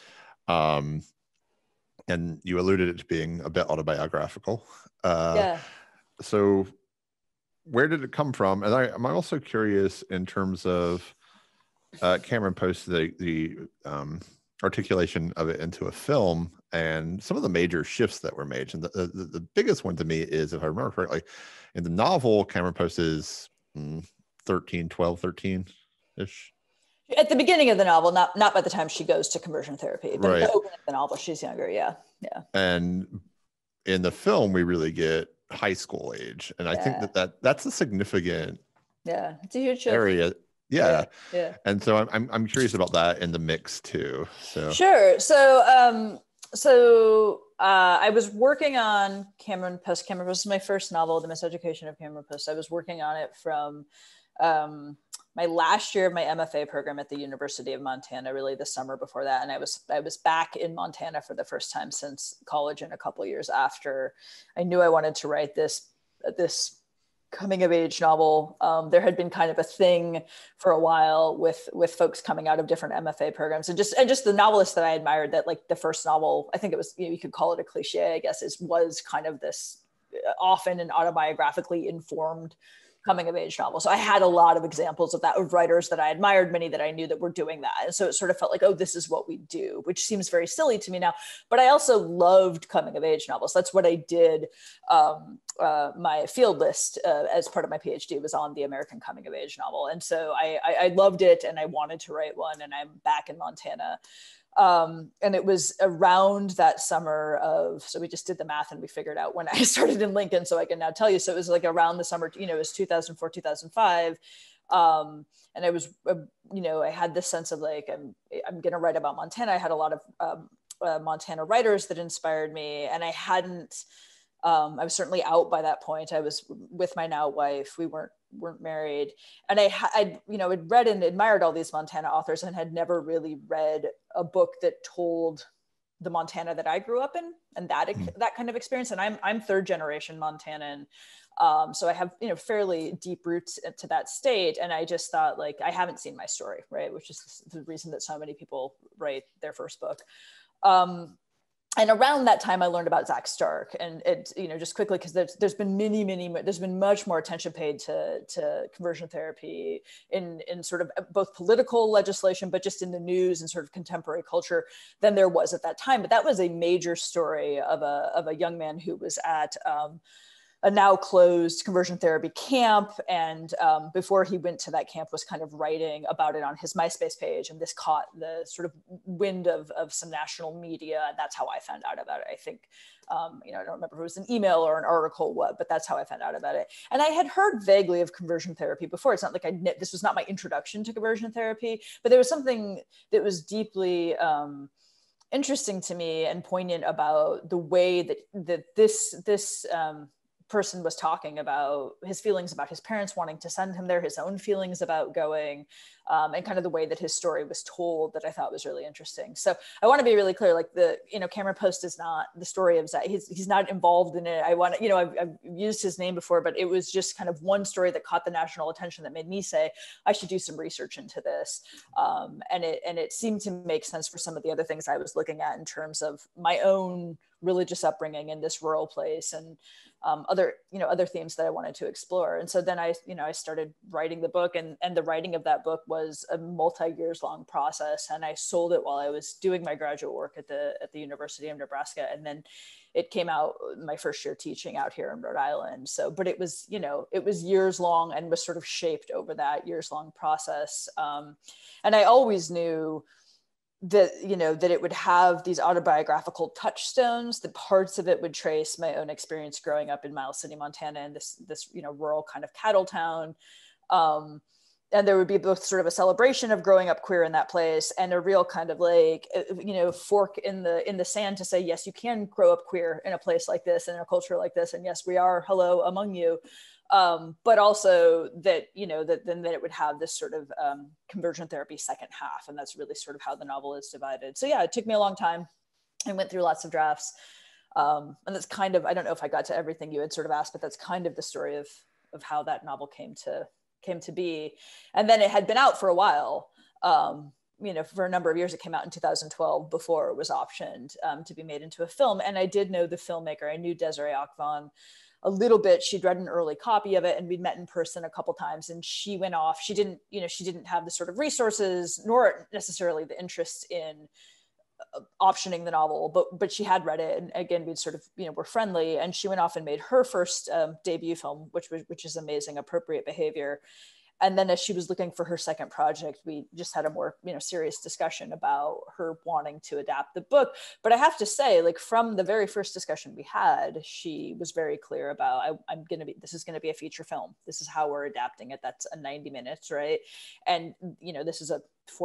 And you alluded it to being a bit autobiographical. So where did it come from? And I'm also curious in terms of Cameron Post, the articulation of it into a film and some of the major shifts that were made. And the biggest one to me is, if I remember correctly, in the novel, Cameron Post is 13-ish. At the beginning of the novel, not by the time she goes to conversion therapy, but at the opening of the novel, she's younger. Yeah. And in the film, we really get high school age, and I think that's a significant. Yeah, it's a huge area. Yeah. And so I'm curious about that in the mix too. So sure. So I was working on Cameron Post. Cameron Post is my first novel, The Miseducation of Cameron Post. I was working on it from my last year of my MFA program at the University of Montana, really the summer before that. And I was back in Montana for the first time since college, and a couple of years after I knew I wanted to write this coming of age novel. There had been kind of a thing for a while with folks coming out of different MFA programs, and just the novelists that I admired, that like the first novel, I think it was, you could call it a cliche, I guess, was kind of this often an autobiographically informed coming of age novel. So I had a lot of examples of that, of writers that I admired, many that I knew that were doing that. And so it sort of felt like, oh, this is what we do, which seems very silly to me now. But I also loved coming of age novels. That's what I did. My field list as part of my PhD was on the American coming of age novel. And so I loved it, and I wanted to write one, and I'm back in Montana. And it was around that summer so we just did the math and we figured out when I started in Lincoln, so I can now tell you. So it was like around the summer, it was 2004, 2005. And I was, I had this sense of like, I'm going to write about Montana. I had a lot of Montana writers that inspired me, and I hadn't, I was certainly out by that point. I was with my now wife. We weren't married, and I'd read and admired all these Montana authors, and had never really read a book that told the Montana that I grew up in, and that kind of experience. And I'm third generation Montanan, so I have fairly deep roots to that state. And I just thought, like, I haven't seen my story, right? Which is the reason that so many people write their first book. And around that time, I learned about Zach Stark, and it, just quickly, because there's been much more attention paid to conversion therapy in sort of both political legislation, but just in the news and sort of contemporary culture than there was at that time. But that was a major story of a young man who was at a now closed conversion therapy camp. And before he went to that camp was kind of writing about it on his MySpace page. And this caught the sort of wind of some national media. And that's how I found out about it. I think, I don't remember if it was an email or an article, but that's how I found out about it. And I had heard vaguely of conversion therapy before. It's not like this was not my introduction to conversion therapy, but there was something that was deeply interesting to me and poignant about the way that this person was talking about his feelings about his parents wanting to send him there, his own feelings about going, and kind of the way that his story was told that I thought was really interesting. So I want to be really clear, like Cameron Post is not the story of Zach. He's not involved in it. I've used his name before, but it was just kind of one story that caught the national attention that made me say, I should do some research into this. And it seemed to make sense for some of the other things I was looking at in terms of my own religious upbringing in this rural place and other themes that I wanted to explore. And so then I started writing the book, and the writing of that book was a multi-years long process. And I sold it while I was doing my graduate work at the University of Nebraska. And then it came out my first year teaching out here in Rhode Island. So, but it was years long and was sort of shaped over that years long process. And I always knew that it would have these autobiographical touchstones. The parts of it would trace my own experience growing up in Miles City, Montana, and this rural kind of cattle town. And there would be both sort of a celebration of growing up queer in that place and a real kind of like, fork in the sand to say, yes, you can grow up queer in a place like this, in a culture like this. And yes, we are hello among you. But also that it would have this sort of conversion therapy second half. And that's really sort of how the novel is divided. So yeah, it took me a long time. I went through lots of drafts. And that's kind of, I don't know if I got to everything you had sort of asked, but that's kind of the story of how that novel came to be. And then it had been out for a while. For a number of years. It came out in 2012 before it was optioned to be made into a film. And I did know the filmmaker. I knew Desiree Akvan a little bit. She'd read an early copy of it, and we'd met in person a couple times, and she went off. She didn't have the sort of resources nor necessarily the interest in optioning the novel, but she had read it. And again, we'd sort of, were friendly, and she went off and made her first debut film, which is Amazing Appropriate Behavior. And then as she was looking for her second project, we just had a more, serious discussion about her wanting to adapt the book. But I have to say, like, from the very first discussion we had, she was very clear about, this is going to be a feature film. This is how we're adapting it. That's a 90 minutes, right? And, this is a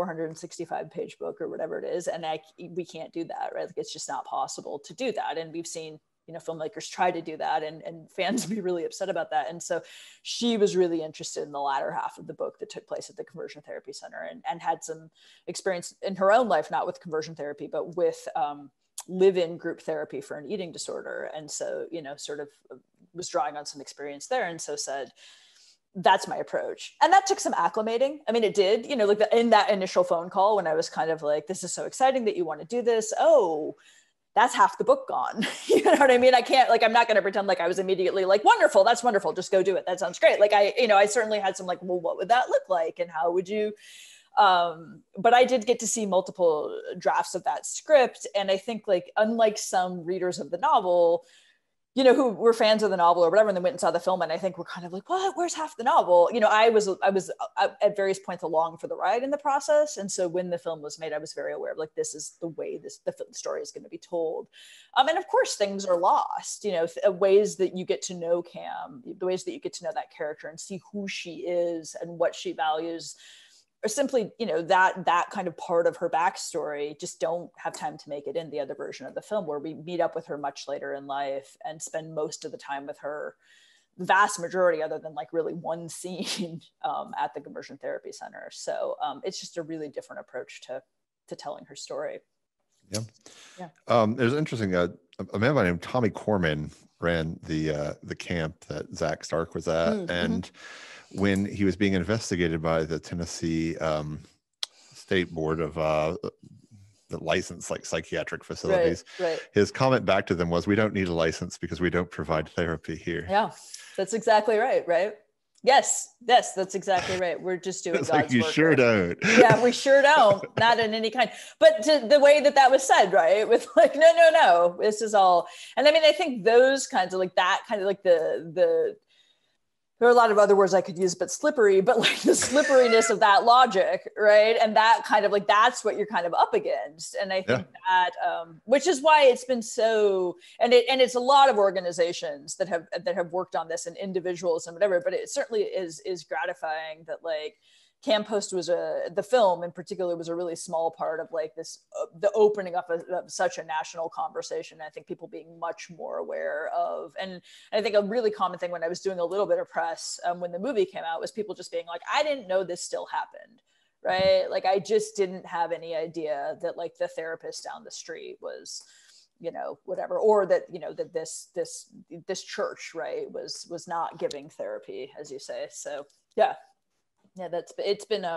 465 page book or whatever it is. And we can't do that, right? Like, it's just not possible to do that. And we've seen filmmakers try to do that and fans be really upset about that. And so she was really interested in the latter half of the book that took place at the Conversion Therapy Center and had some experience in her own life, not with conversion therapy, but with live-in group therapy for an eating disorder. And so, sort of was drawing on some experience there. And so said, that's my approach. And that took some acclimating. I mean, it did, in that initial phone call when I was kind of like, this is so exciting that you want to do this. Oh, that's half the book gone. You know what I mean? I'm not going to pretend like I was immediately like, wonderful, that's wonderful, just go do it. That sounds great. Like I certainly had some like, well, what would that look like? And how would you, but I did get to see multiple drafts of that script. And I think like, unlike some readers of the novel, who were fans of the novel or whatever, and they went and saw the film, and I think we're kind of like, what? Where's half the novel? I was at various points along for the ride in the process, and so when the film was made, I was very aware of like, this is the way the story is going to be told, and of course things are lost. Ways that you get to know Cam, the ways that you get to know that character and see who she is and what she values, or simply, that kind of part of her backstory just don't have time to make it in the other version of the film, where we meet up with her much later in life and spend most of the time with her, the vast majority, other than like really one scene at the Conversion Therapy Center. So it's just a really different approach to telling her story. Yeah. There's interesting, a man by the name of Tommy Corman ran the camp that Zach Stark was at. Mm-hmm. And when he was being investigated by the Tennessee State Board of that license like psychiatric facilities. Right. His comment back to them was, "We don't need a license because we don't provide therapy here." Yeah, that's exactly right. Right. Yes, that's exactly right. We're just doing It's God's like, you work. sure don't. Yeah, we sure don't. Not in any kind. But the way that was said, right? With like, no, this is all. And I mean, I think those kinds of like that kind of like the there are a lot of other words I could use, but slippery, but like the slipperiness of that logic, right? And that kind of like, that's what you're kind of up against. And I think that, which is why it's been so, and it's a lot of organizations that have worked on this, and individuals and whatever, but it certainly is gratifying that like Campost was the film in particular was a really small part of like this, the opening up of such a national conversation. I think people being much more aware of, and I think a really common thing when I was doing a little bit of press when the movie came out was people just being like, I didn't know this still happened, right? Like I just didn't have any idea that like the therapist down the street was, you know, whatever, or that, you know, that this church, right, was not giving therapy, as you say. So yeah, it's been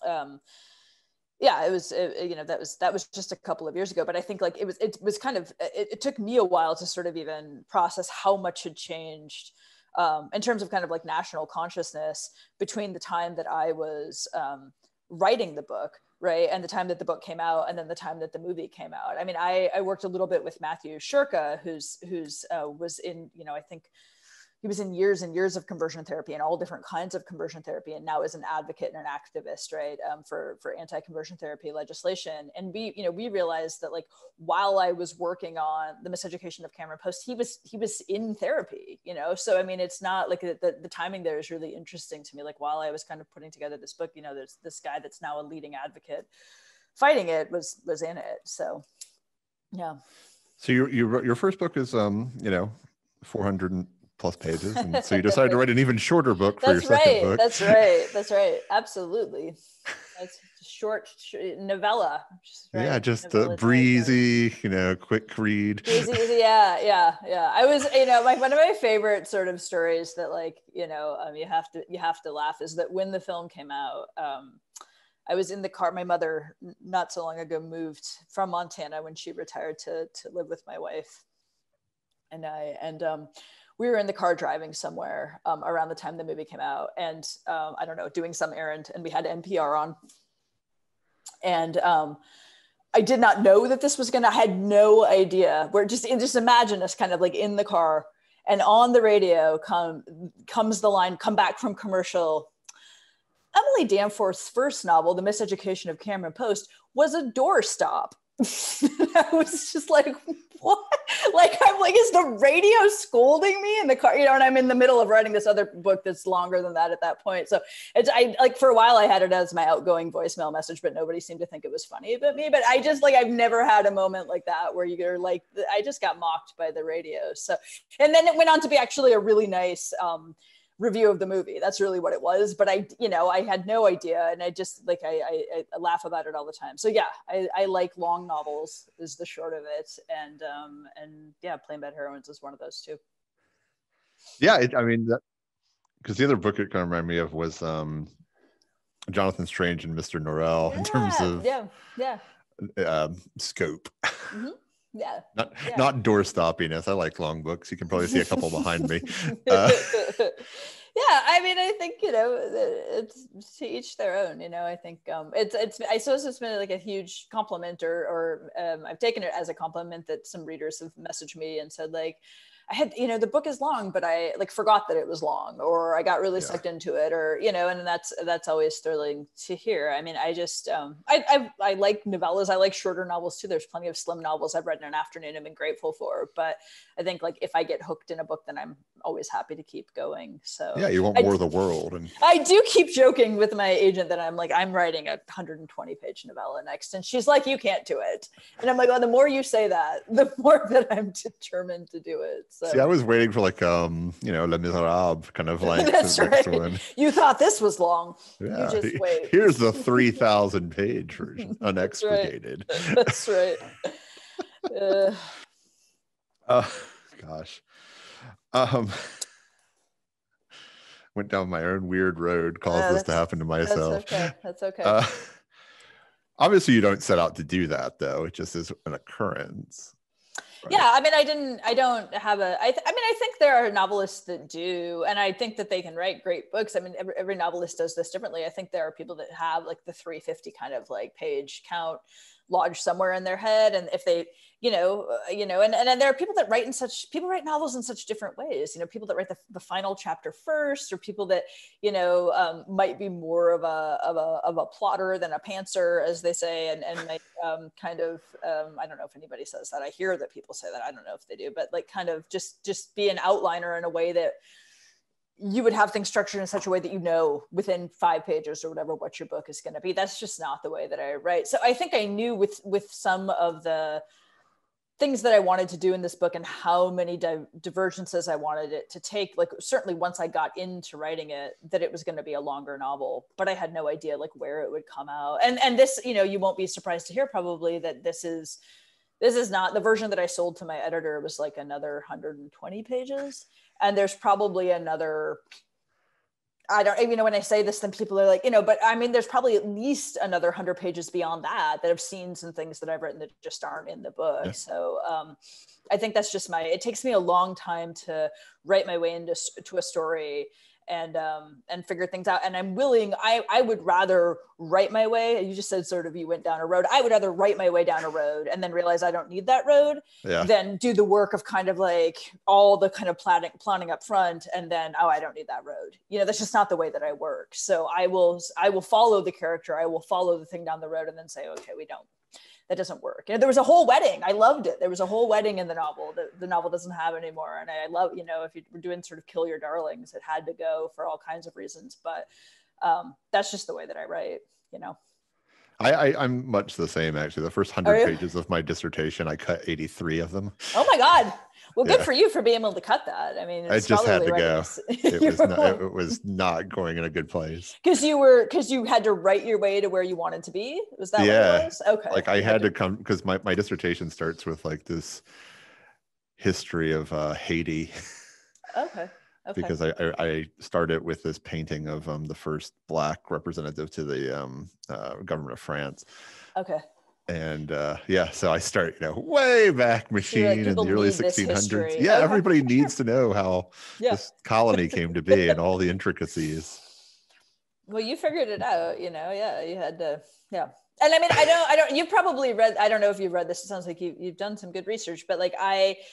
yeah, it was you know, that was just a couple of years ago, but I think like it was kind of it took me a while to sort of even process how much had changed in terms of kind of like national consciousness between the time that I was writing the book, right, and the time that the book came out, and then the time that the movie came out. I mean, I worked a little bit with Matthew Shurka, who's was in, you know, I think he was in years and years of conversion therapy and all different kinds of conversion therapy, and now is an advocate and an activist, right, for anti-conversion therapy legislation. And we realized that like while I was working on the Miseducation of Cameron Post, he was in therapy, you know. So I mean, it's not like the timing there is really interesting to me. Like while I was kind of putting together this book, you know, there's this guy that's now a leading advocate fighting it was in it. So yeah. So your first book is 400 plus pages, and so you decided to write an even shorter book for your second book. That's right. Absolutely. That's short novella. Just a breezy, quick read. Breezy, yeah. I was, like one of my favorite sort of stories that you have to laugh is that when the film came out, I was in the car. My mother, not so long ago, moved from Montana when she retired to live with my wife, and we were in the car driving somewhere around the time the movie came out, and I don't know, doing some errand, and we had NPR on, and I did not know that this was I had no idea. We're just imagine us kind of like in the car, and on the radio comes the line, come back from commercial. Emily Danforth's first novel, The Miseducation of Cameron Post, was a doorstop. I was just like, what? Like, I'm like, is the radio scolding me in the car? And I'm in the middle of writing this other book that's longer than that at that point. So I for a while I had it as my outgoing voicemail message, but nobody seemed to think it was funny about me. But I just I've never had a moment like that where you're like, I just got mocked by the radio. So, and then it went on to be actually a really nice, review of the movie. That's really what it was. But I had no idea. And I just I laugh about it all the time. So yeah, I like long novels is the short of it. And yeah, Plain Bad Heroines is one of those too. Yeah. Because the other book it kind of reminded me of was Jonathan Strange and Mr. Norrell in terms of scope. Mm-hmm. Yeah. Not door stoppiness. I like long books. You can probably see a couple behind me. Yeah, I think it's to each their own. I think it's I suppose it's been like a huge compliment, or I've taken it as a compliment that some readers have messaged me and said like, I had, the book is long, but I forgot that it was long, or I got really sucked into it, or, and that's always thrilling to hear. I mean, I just, I like novellas. I like shorter novels too. There's plenty of slim novels I've read in an afternoon and been grateful for, but I think if I get hooked in a book, then I'm always happy to keep going. So yeah, you want more of the world. And I do keep joking with my agent that I'm writing a 120-page novella next. And she's like, you can't do it. And I'm like, well, the more you say that, the more that I'm determined to do it. So. See, I was waiting for Les Miserables, kind of like That's the next one. You thought this was long. Yeah. You just wait. Here's the 3,000-page version, unexpurgated. That's right. Gosh. Went down my own weird road, caused this to happen to myself. That's okay. Obviously, you don't set out to do that, though. It just is an occurrence. Right? Yeah, I mean, I don't have I mean, I think there are novelists that do, and I think that they can write great books. I mean, every novelist does this differently. I think there are people that have like the 350 kind of like page count lodged somewhere in their head, and if they and there are people that write novels in such different ways. People that write the final chapter first, or people that might be more of a plotter than a pantser, as they say, and might kind of I don't know if anybody says that. I hear that people say that. I don't know if they do, but like kind of just be an outliner in a way that you would have things structured in such a way that within 5 pages or whatever what your book is going to be. That's just not the way that I write. So I think I knew with some of the things that I wanted to do in this book and how many divergences I wanted it to take, like certainly once I got into writing it, that it was going to be a longer novel, but I had no idea like where it would come out. And this, you won't be surprised to hear probably that this is not the version that I sold to my editor. Was like another 120 pages. And there's probably another, I don't, when I say this, then people are like, but I mean, there's probably at least another 100 pages beyond that have scenes and things that I've written that just aren't in the book. Yeah. So I think that's just it takes me a long time to write my way into a story and figure things out. And I'm willing, I would rather write my way. You just said sort of you went down a road. I would rather write my way down a road and then realize I don't need that road than do the work of kind of like all the kind of planning up front. And then, I don't need that road. That's just not the way that I work. So I will follow the character. I will follow the thing down the road and then say, okay, that doesn't work. There was a whole wedding. I loved it. There was a whole wedding in the novel that the novel doesn't have anymore. And I love, if you were doing sort of kill your darlings, it had to go for all kinds of reasons. But that's just the way that I write, I'm much the same, actually. The first 100 pages of my dissertation, I cut 83 of them. Oh my God. Well, good for you for being able to cut that. I mean, I just had to go. It was not going in a good place. Because you had to write your way to where you wanted to be. Was that what it was? Okay. Like I had to come, because my dissertation starts with like this history of Haiti. Okay. Because I started with this painting of the first Black representative to the government of France. Okay. And so I start, way back machine in the early 1600s. Yeah, everybody needs to know how this colony came to be and all the intricacies. Well, you figured it out, you had to, And I mean, I don't, you probably read, I don't know if you've read this. It sounds like you've done some good research, but like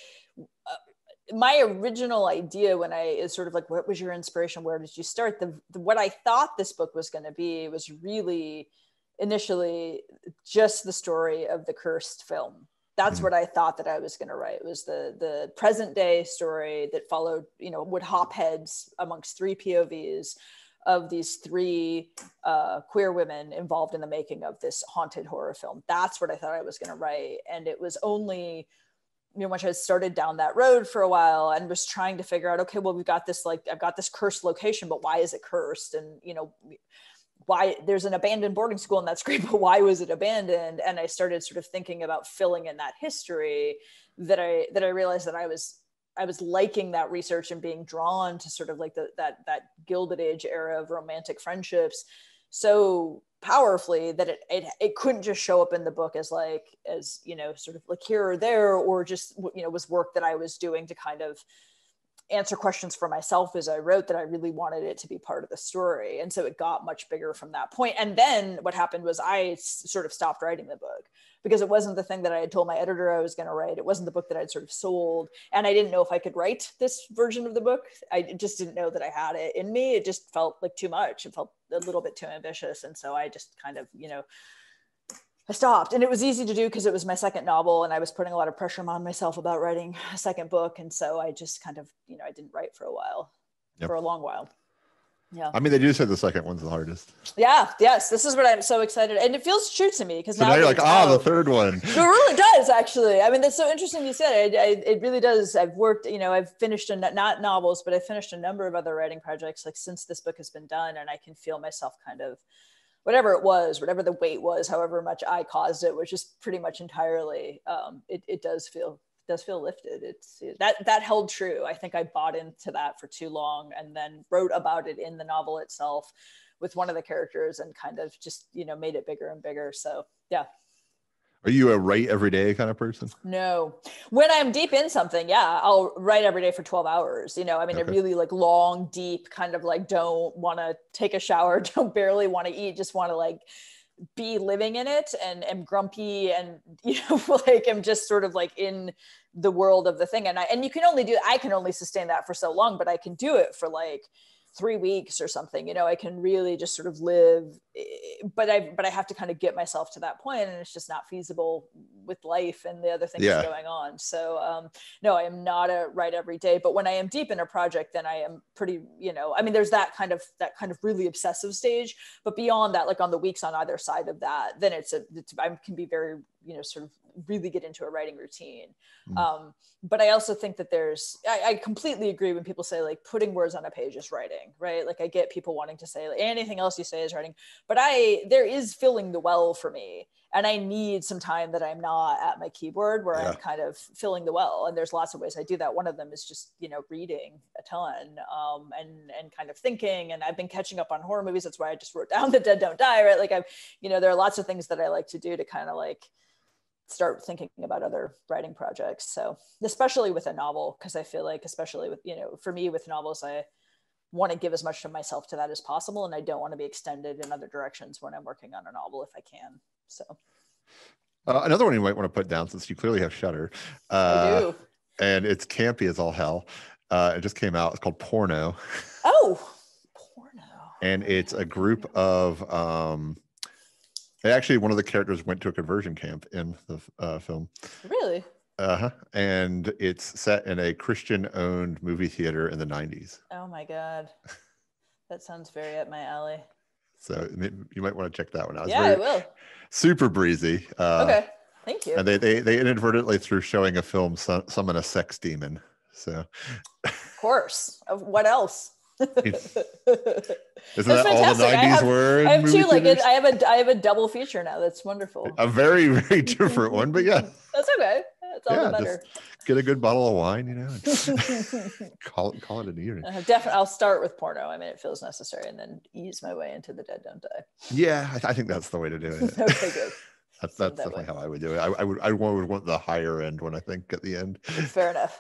my original idea when is sort of like, what was your inspiration? Where did you start? What I thought this book was going to be was really initially just the story of the Cursed film. That's what I thought that I was going to write. It was the present day story that followed, would hop heads amongst 3 POVs of these 3 queer women involved in the making of this haunted horror film. That's what I thought I was going to write. And it was only, once I started down that road for a while and was trying to figure out, okay, well, I've got this cursed location, but why is it cursed? And, why there's an abandoned boarding school and that's great, but why was it abandoned? And I started sort of thinking about filling in that history that I realized that I was liking that research and being drawn to sort of like that Gilded Age era of romantic friendships so powerfully that it couldn't just show up in the book as sort of like here or there, or just, was work that I was doing to kind of answer questions for myself as I wrote, that I really wanted it to be part of the story. And so it got much bigger from that point. And then what happened was I sort of stopped writing the book because it wasn't the thing that I had told my editor I was going to write. It wasn't the book that I'd sort of sold. And I didn't know if I could write this version of the book. I just didn't know that I had it in me. It just felt like too much. It felt a little bit too ambitious. And so I just kind of, I stopped. And it was easy to do because it was my second novel and I was putting a lot of pressure on myself about writing a second book. And so I just kind of, I didn't write for a while, for a long while. Yeah. I mean, they do say the second one's the hardest. Yeah. Yes. This is what I'm so excited. And it feels true to me because so now you're like, the third one. It really does, actually. I mean, that's so interesting you said it. It really does. I've worked, I've finished not novels, but I've finished a number of other writing projects like since this book has been done. And I can feel myself kind of, whatever it was, whatever the weight was, however much I caused it, which is pretty much entirely, it does feel lifted. That held true. I think I bought into that for too long and then wrote about it in the novel itself with one of the characters and kind of just, made it bigger and bigger. So Yeah. Are you a write every day kind of person? No. When I'm deep in something, yeah, I'll write every day for 12 hours. You know, I mean, Okay. I really like long, deep, kind of like don't want to take a shower, don't barely want to eat, just want to like be living in it, and am grumpy, and, you know, like I'm just sort of like in the world of the thing. And you can only I can only sustain that for so long, but I can do it for like 3 weeks or something. You know, I can really just sort of live, but I have to kind of get myself to that point, and it's just not feasible with life and the other things going on. So no, I am not a write every day, but when I am deep in a project, then I am pretty, you know, I mean, there's that kind of really obsessive stage, but beyond that, like on the weeks on either side of that, then I can be very, you know, sort of really get into a writing routine. But I also think that I completely agree when people say like putting words on a page is writing, right? Like I get people wanting to say like, anything else you say is writing, but there is filling the well for me. And I need some time that I'm not at my keyboard where I'm kind of filling the well. And there's lots of ways I do that. One of them is just, you know, reading a ton, and kind of thinking. And I've been catching up on horror movies. That's why I just wrote down The Dead Don't Die, right? Like you know, there are lots of things that I like to do to kind of like start thinking about other writing projects. So especially with a novel, because I feel like, especially with, you know, for me with novels, I want to give as much of myself to that as possible, and I don't want to be extended in other directions when I'm working on a novel if I can. So another one you might want to put down, since you clearly have Shudder, I do, and it's campy as all hell. It just came out. It's called Porno. Oh, Porno. And it's a group of actually, one of the characters went to a conversion camp in the film. Really? And it's set in a Christian-owned movie theater in the 90s. Oh my God. That sounds very up my alley. So you might want to check that one out. Yeah, I will. Super breezy. Okay, thank you. And they inadvertently, through showing a film, summon a sex demon. So, of course. What else? Isn't that all the 90s were? I have two. Like I have a double feature now. That's wonderful. A very, very different one, but yeah. That's okay. It's all the better. Get a good bottle of wine, you know, and call it an evening. Definitely, I'll start with Porno. I mean, it feels necessary, and then ease my way into The Dead Don't Die. Yeah, I think that's the way to do it. Okay, good. That's definitely how I would do it. I would want the higher end when I think at the end. Fair enough.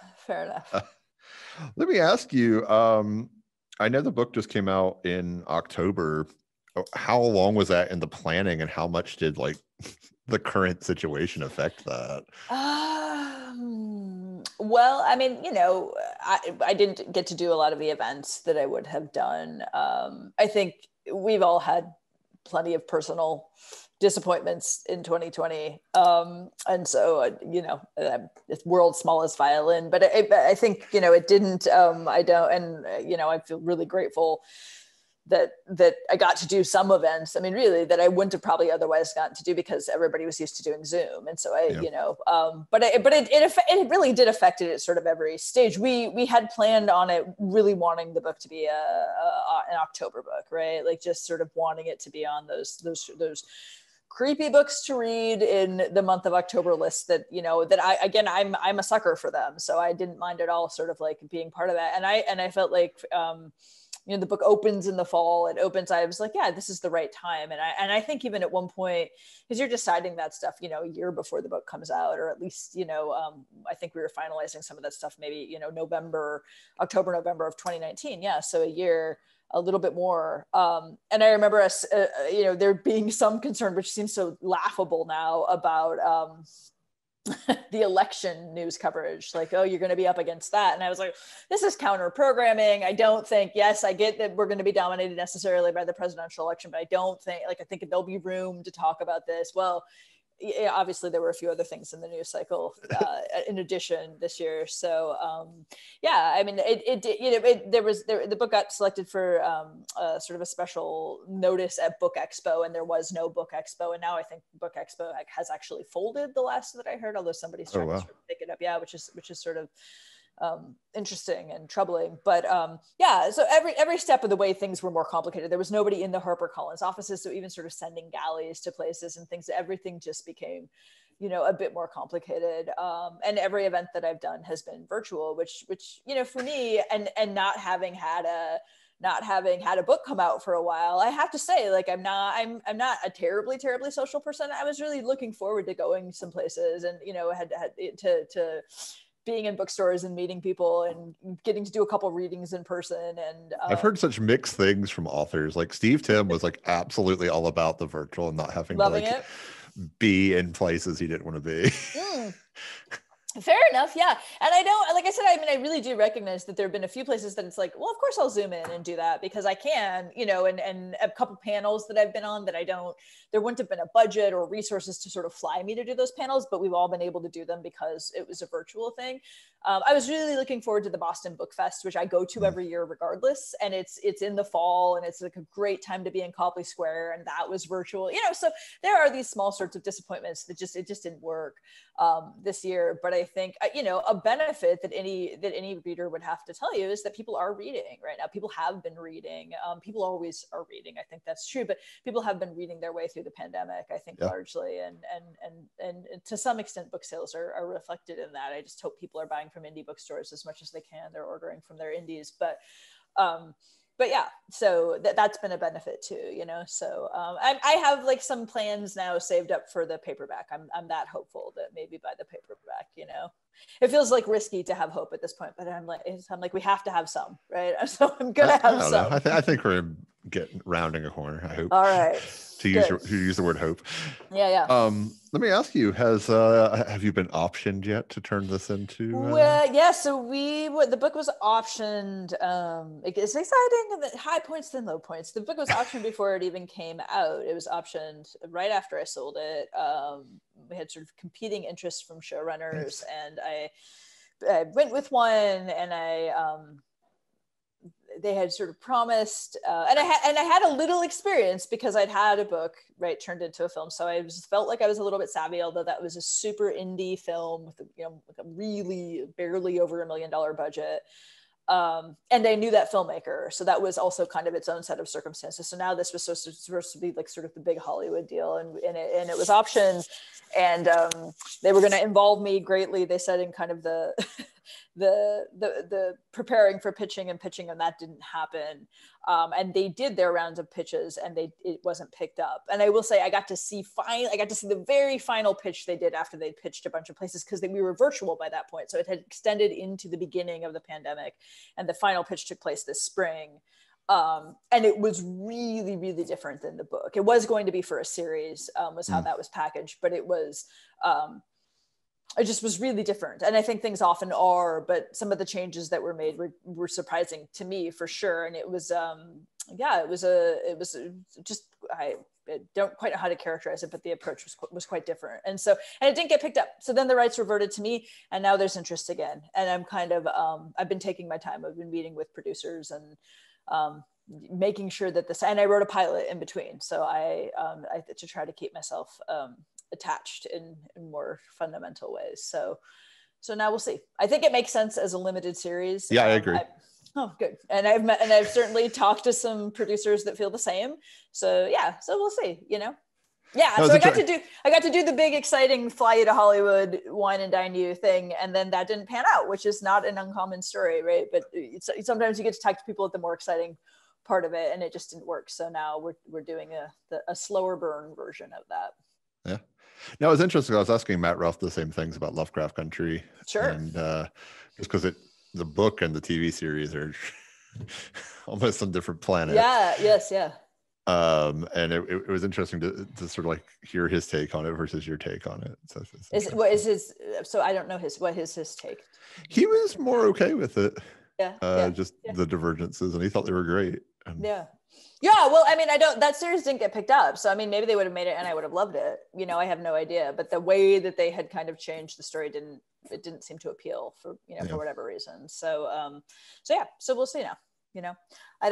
Let me ask you. I know the book just came out in October. How long was that in the planning, and how much did like the current situation affect that? Well, I mean, you know, I didn't get to do a lot of the events that I would have done. I think we've all had plenty of personal disappointments in 2020. And so, you know, it's world's smallest violin, but I think, you know, it didn't, you know, I feel really grateful that I got to do some events. I mean, really, that I wouldn't have probably otherwise gotten to do because everybody was used to doing Zoom. And so you know, but it really did affect it at sort of every stage. We had planned on it really wanting the book to be an October book, right? Like just sort of wanting it to be on those creepy books to read in the month of October list that, you know, that I'm a sucker for them. So I didn't mind at all sort of like being part of that. And I felt like, you know, the book opens in the fall. I was like, yeah, this is the right time. And I think even at one point, because you're deciding that stuff, you know, a year before the book comes out, or at least, you know, I think we were finalizing some of that stuff, maybe, you know, October, November of 2019. Yeah. So a little bit more. And I remember us, you know, there being some concern, which seems so laughable now, about, the election news coverage, like, oh, you're going to be up against that. And I was like, this is counter programming. I don't think, yes, I get that we're going to be dominated necessarily by the presidential election, but I think there'll be room to talk about this. Well, yeah, obviously there were a few other things in the news cycle in addition this year. So yeah, I mean, the book got selected for sort of a special notice at Book Expo, and there was no Book Expo. And now I think Book Expo has actually folded, the last that I heard, although somebody's trying to sort of pick it up. Yeah, which is sort of interesting and troubling. But yeah, so every step of the way things were more complicated. There was nobody in the HarperCollins offices, so even sort of sending galleys to places and things, everything just became, you know, a bit more complicated. And every event that I've done has been virtual, which you know, for me, and not having had not having had a book come out for a while, I have to say, like, I'm not a terribly social person. I was really looking forward to going some places, and had to being in bookstores and meeting people and getting to do a couple readings in person. And I've heard such mixed things from authors. Like Steve Tim was like absolutely all about the virtual and not having to like be in places he didn't want to be. Fair enough. Yeah. And I don't, like I said, I mean, I really do recognize that there have been a few places that it's like, well, of course I'll zoom in and do that because I can, and a couple panels that I've been on that there wouldn't have been a budget or resources to sort of fly me to do those panels, but we've all been able to do them because it was a virtual thing. I was really looking forward to the Boston Book Fest, which I go to every year regardless. And it's in the fall, and it's like a great time to be in Copley Square. And that was virtual, so there are these small sorts of disappointments that it just didn't work this year. But I think, a benefit that any reader would have to tell you is that people are reading right now. People have been reading. People always are reading. I think that's true, but people have been reading their way through the pandemic, I think, largely. And to some extent, book sales are reflected in that. I just hope people are buying from indie bookstores as much as they can. They're ordering from their indies, but yeah, so that's been a benefit too, so I have like some plans now saved up for the paperback. I'm that hopeful that maybe by the paperback, it feels like risky to have hope at this point, but I'm like we have to have some, right? So I'm gonna have some. I think we're rounding a corner, I hope. All right. To use the word hope. Yeah. Let me ask you, have you been optioned yet to turn this into? Well, yeah. So the book was optioned. It's exciting, and high points then low points. The book was optioned before it even came out. It was optioned right after I sold it. We had sort of competing interests from showrunners, and I went with one, and they had sort of promised, and I had a little experience because I'd had a book turned into a film, so I felt like I was a little bit savvy. Although that was a super indie film with a really barely over $1 million budget, and I knew that filmmaker, so that was also kind of its own set of circumstances. So now this was supposed to be like sort of the big Hollywood deal, and it was optioned, and they were going to involve me greatly. They said in kind of the preparing for pitching, and that didn't happen. And they did their rounds of pitches, and it wasn't picked up. And I will say, I got to see the very final pitch they did after they pitched a bunch of places, because we were virtual by that point. So it had extended into the beginning of the pandemic, and the final pitch took place this spring. And it was really, really different than the book. It was going to be for a series, was how that was packaged, but it was, it just was really different. And I think things often are, but some of the changes that were made were surprising to me for sure. And it was, I don't quite know how to characterize it, but the approach was quite different. And it didn't get picked up. So then the rights reverted to me, and now there's interest again. And I'm kind of, I've been taking my time. I've been meeting with producers and making sure that and I wrote a pilot in between. So I to try to keep myself, attached in more fundamental ways. So now we'll see. I think it makes sense as a limited series. Yeah, I agree. Oh, good. And I've certainly talked to some producers that feel the same. So yeah, so we'll see, Yeah. So I got to do the big, exciting fly you to Hollywood, wine and dine you thing. And then that didn't pan out, which is not an uncommon story, right? But sometimes you get to talk to people at the more exciting part of it, and it just didn't work. So now we're doing a slower burn version of that. Yeah. Now, it was interesting. I was asking Matt Ruff the same things about Lovecraft Country. Sure. And just because the book and the TV series are almost on different planets. Yeah. Yes. Yeah. And it was interesting to sort of like hear his take on it versus your take on it. So so I don't know what is his take. He was more okay with it. Yeah. Just the divergences, and he thought they were great. Yeah, well, I mean, that series didn't get picked up. So, I mean, maybe they would have made it and I would have loved it. I have no idea. But the way that they had kind of changed the story didn't seem to appeal for for whatever reason. So, yeah, so we'll see now. I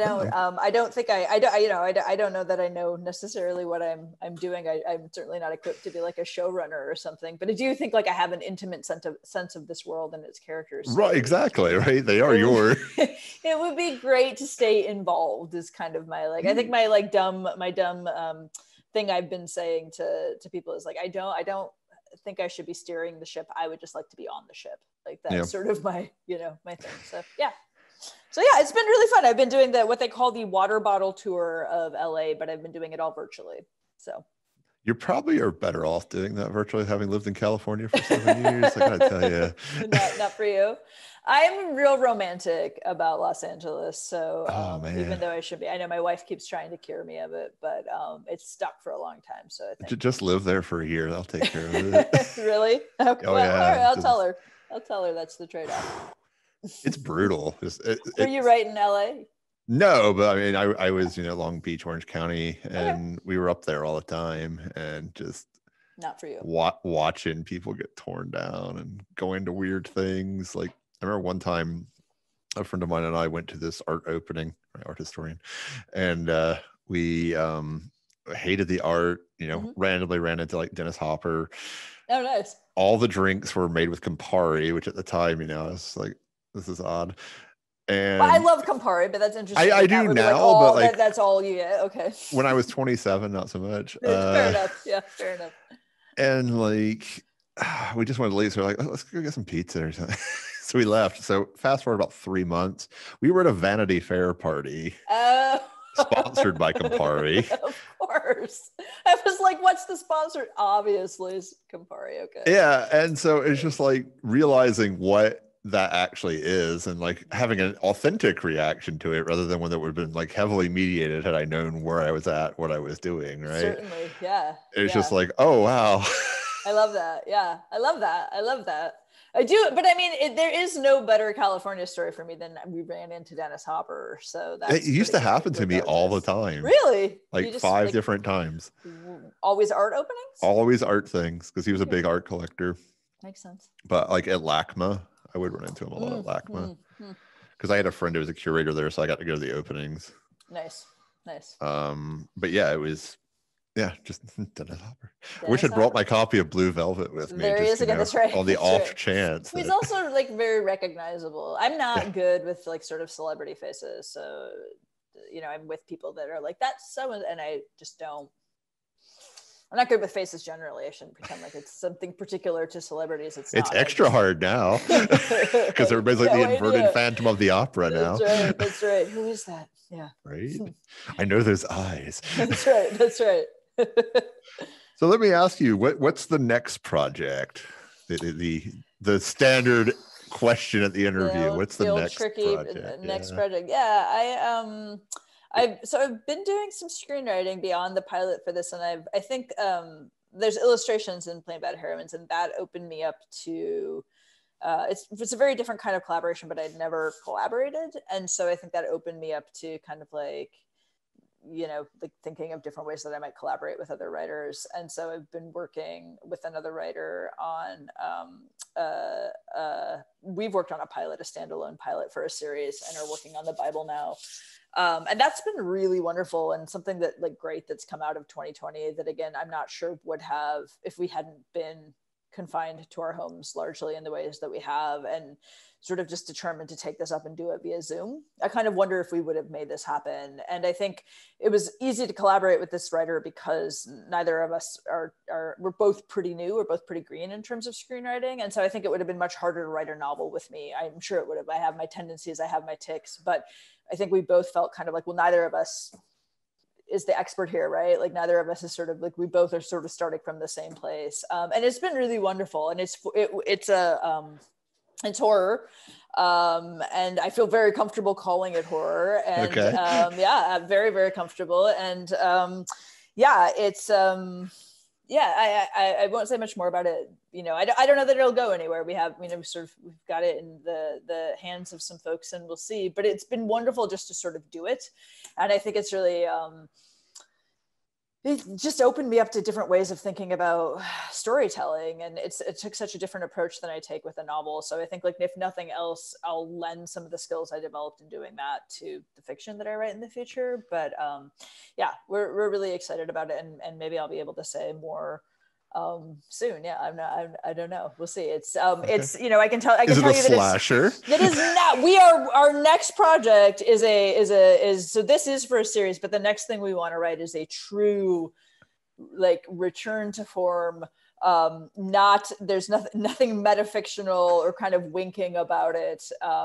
don't know that I know necessarily what I'm doing. I'm certainly not equipped to be like a showrunner or something, but I do think like I have an intimate sense of this world and its characters. Right. Exactly. Right. They are yours. It would be great to stay involved is kind of my, I think my dumb thing I've been saying to people is like, I don't think I should be steering the ship. I would just like to be on the ship. Like that's sort of my, my thing. So yeah. So yeah, it's been really fun. I've been doing what they call the water bottle tour of LA, but I've been doing it all virtually. So you probably are better off doing that virtually, having lived in California for 7 years. I gotta tell you. not for you. I'm real romantic about Los Angeles. So even though I should be, I know my wife keeps trying to cure me of it, but it's stuck for a long time. So I think just live there for a year. They'll take care of it. Really? Okay. Oh, well, yeah. all right, I'll tell her. I'll tell her that's the trade-off. It's brutal. Were you right in LA? No, but I mean, I was, Long Beach, Orange County, and we were up there all the time, and just not for you. Watching people get torn down and going to weird things. Like I remember one time, a friend of mine and I went to this art opening, art historian, and we hated the art. Randomly ran into like Dennis Hopper. Oh, nice. All the drinks were made with Campari, which at the time, I was like, this is odd. And I love Campari, but that's interesting. I do now, but that's all you get. Okay. When I was 27, not so much. Fair enough. Yeah, fair enough. And we just wanted to leave, so we're like, let's go get some pizza or something. So we left. So fast forward about 3 months, we were at a Vanity Fair party. Sponsored by Campari. Of course. I was like, what's the sponsor? Obviously, it's Campari. Okay. Yeah. And so it's just like realizing what that actually is and like having an authentic reaction to it rather than one that would have been like heavily mediated had I known where I was at, what I was doing. Right. Certainly. Yeah. It's just like, oh, wow. I love that. Yeah. I love that. I do, but I mean, there is no better California story for me than we ran into Dennis Hopper. So it used to happen to me all the time. Really? Like 5 different times. Always art openings? Always art things, because he was a big art collector. Makes sense. But like at LACMA, I would run into him a lot at LACMA. Because I had a friend who was a curator there, so I got to go to the openings. Nice. But yeah, it was... Yeah, just Dennis Hopper. I wish I'd brought my copy of Blue Velvet with me. There he is again. That's right. On the off chance. He's also like very recognizable. I'm not good with like sort of celebrity faces, so I'm with people that are like that's so, and I just don't. I'm not good with faces generally. I shouldn't pretend like it's something particular to celebrities. It's extra hard now because everybody's like the inverted Phantom of the Opera now. That's right. Who is that? Yeah. Right. I know those eyes. That's right. So let me ask you, what's the next project? The standard question at the interview. What's the next project? Next project. Yeah, I've been doing some screenwriting beyond the pilot for this, and I think there's illustrations in Plain Bad Heroines, and that opened me up to. It's a very different kind of collaboration, but I'd never collaborated, and so I think that opened me up to kind of like thinking of different ways that I might collaborate with other writers. And so I've been working with another writer on, we've worked on a standalone pilot for a series, and are working on the Bible now. And that's been really wonderful, and something that great that's come out of 2020 that, again, I'm not sure would have if we hadn't been confined to our homes largely in the ways that we have, and sort of just determined to take this up and do it via Zoom. I kind of wonder if we would have made this happen. And I think it was easy to collaborate with this writer because neither of us we're both pretty new, we're both pretty green in terms of screenwriting. And so I think it would have been much harder to write a novel with me. I'm sure it would have. I have my tendencies, I have my tics, but I think we both felt kind of like, well, neither of us is the expert here, right? Like neither of us is sort of like, we both are sort of starting from the same place. And it's been really wonderful. And it's horror. And I feel very comfortable calling it horror. And I'm very, very comfortable. And it's, I won't say much more about it. I don't know that it'll go anywhere. We have, we've got it in the hands of some folks, and we'll see, but it's been wonderful just to sort of do it. And I think it's really, it just opened me up to different ways of thinking about storytelling. And it took such a different approach than I take with a novel. So I think if nothing else, I'll lend some of the skills I developed in doing that to the fiction that I write in the future. But we're really excited about it. And maybe I'll be able to say more soon. Yeah, I don't know. We'll see. It's I can tell you that slasher? It is not. Our next project is so this is for a series, but the next thing we want to write is a true return to form There's nothing metafictional or kind of winking about it.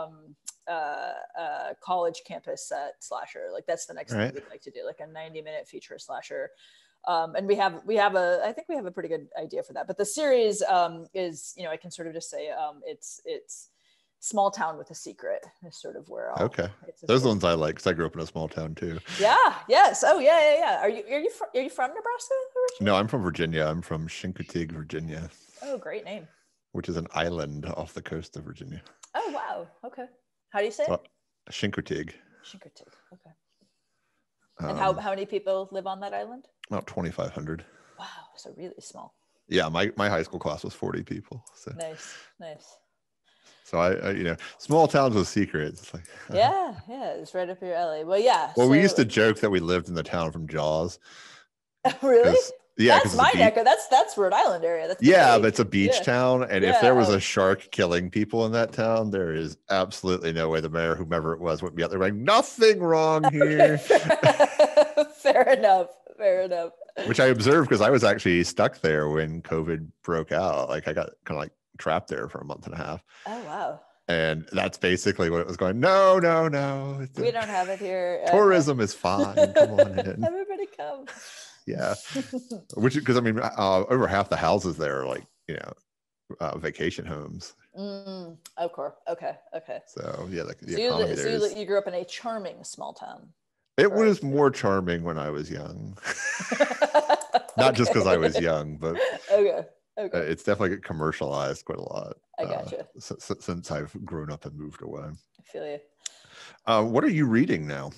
College campus set slasher, like that's the next thing we'd like to do, like a 90-minute feature slasher. And we have I think we have a pretty good idea for that. But the series is, I can sort of just say it's Small Town with a Secret is sort of where I'll, those are the ones I like because I grew up in a small town too. Yes. Are you from Nebraska originally? No, I'm from Virginia. I'm from Chincoteague, Virginia. Oh, great name. Which is an island off the coast of Virginia. Oh, wow. Okay. How do you say it? Chincoteague. Okay. And how many people live on that island? About 2,500. Wow, so really small. Yeah, my high school class was 40 people. So nice. So I small towns with secrets. Like, yeah, it's right up your alley. Well, yeah. Well, we used to joke that we lived in the town from Jaws. Really? Yeah, that's my neck. That's Rhode Island area. That's but it's a beach town, and if there was a shark killing people in that town, there is absolutely no way the mayor, whomever it was, would be out there going, "Nothing wrong here." Fair enough. Which I observed because I was actually stuck there when COVID broke out. Like I got kind of like trapped there for a month and a half. Oh wow. And that's basically what it was going. No. We don't have it here. Tourism is fine. Come on in. Everybody come. Yeah. Which, because I mean, over half the houses there are like, vacation homes. Of course. Okay. So yeah, the economy there is. You grew up in a charming small town. It was more charming when I was young. Not just because I was young, but okay. It's definitely get commercialized quite a lot. I gotcha. Since I've grown up and moved away. I feel you. What are you reading now?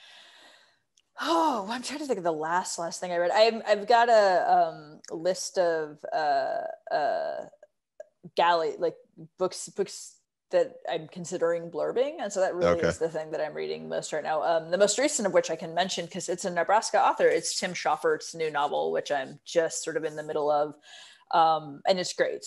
Oh, I'm trying to think of the last thing I read. I've got a list of galley like books that I'm considering blurbing, and so that really is the thing that I'm reading most right now. The most recent of which I can mention because it's a Nebraska author. It's Tim Schoffert's new novel, which I'm just sort of in the middle of. And it's great.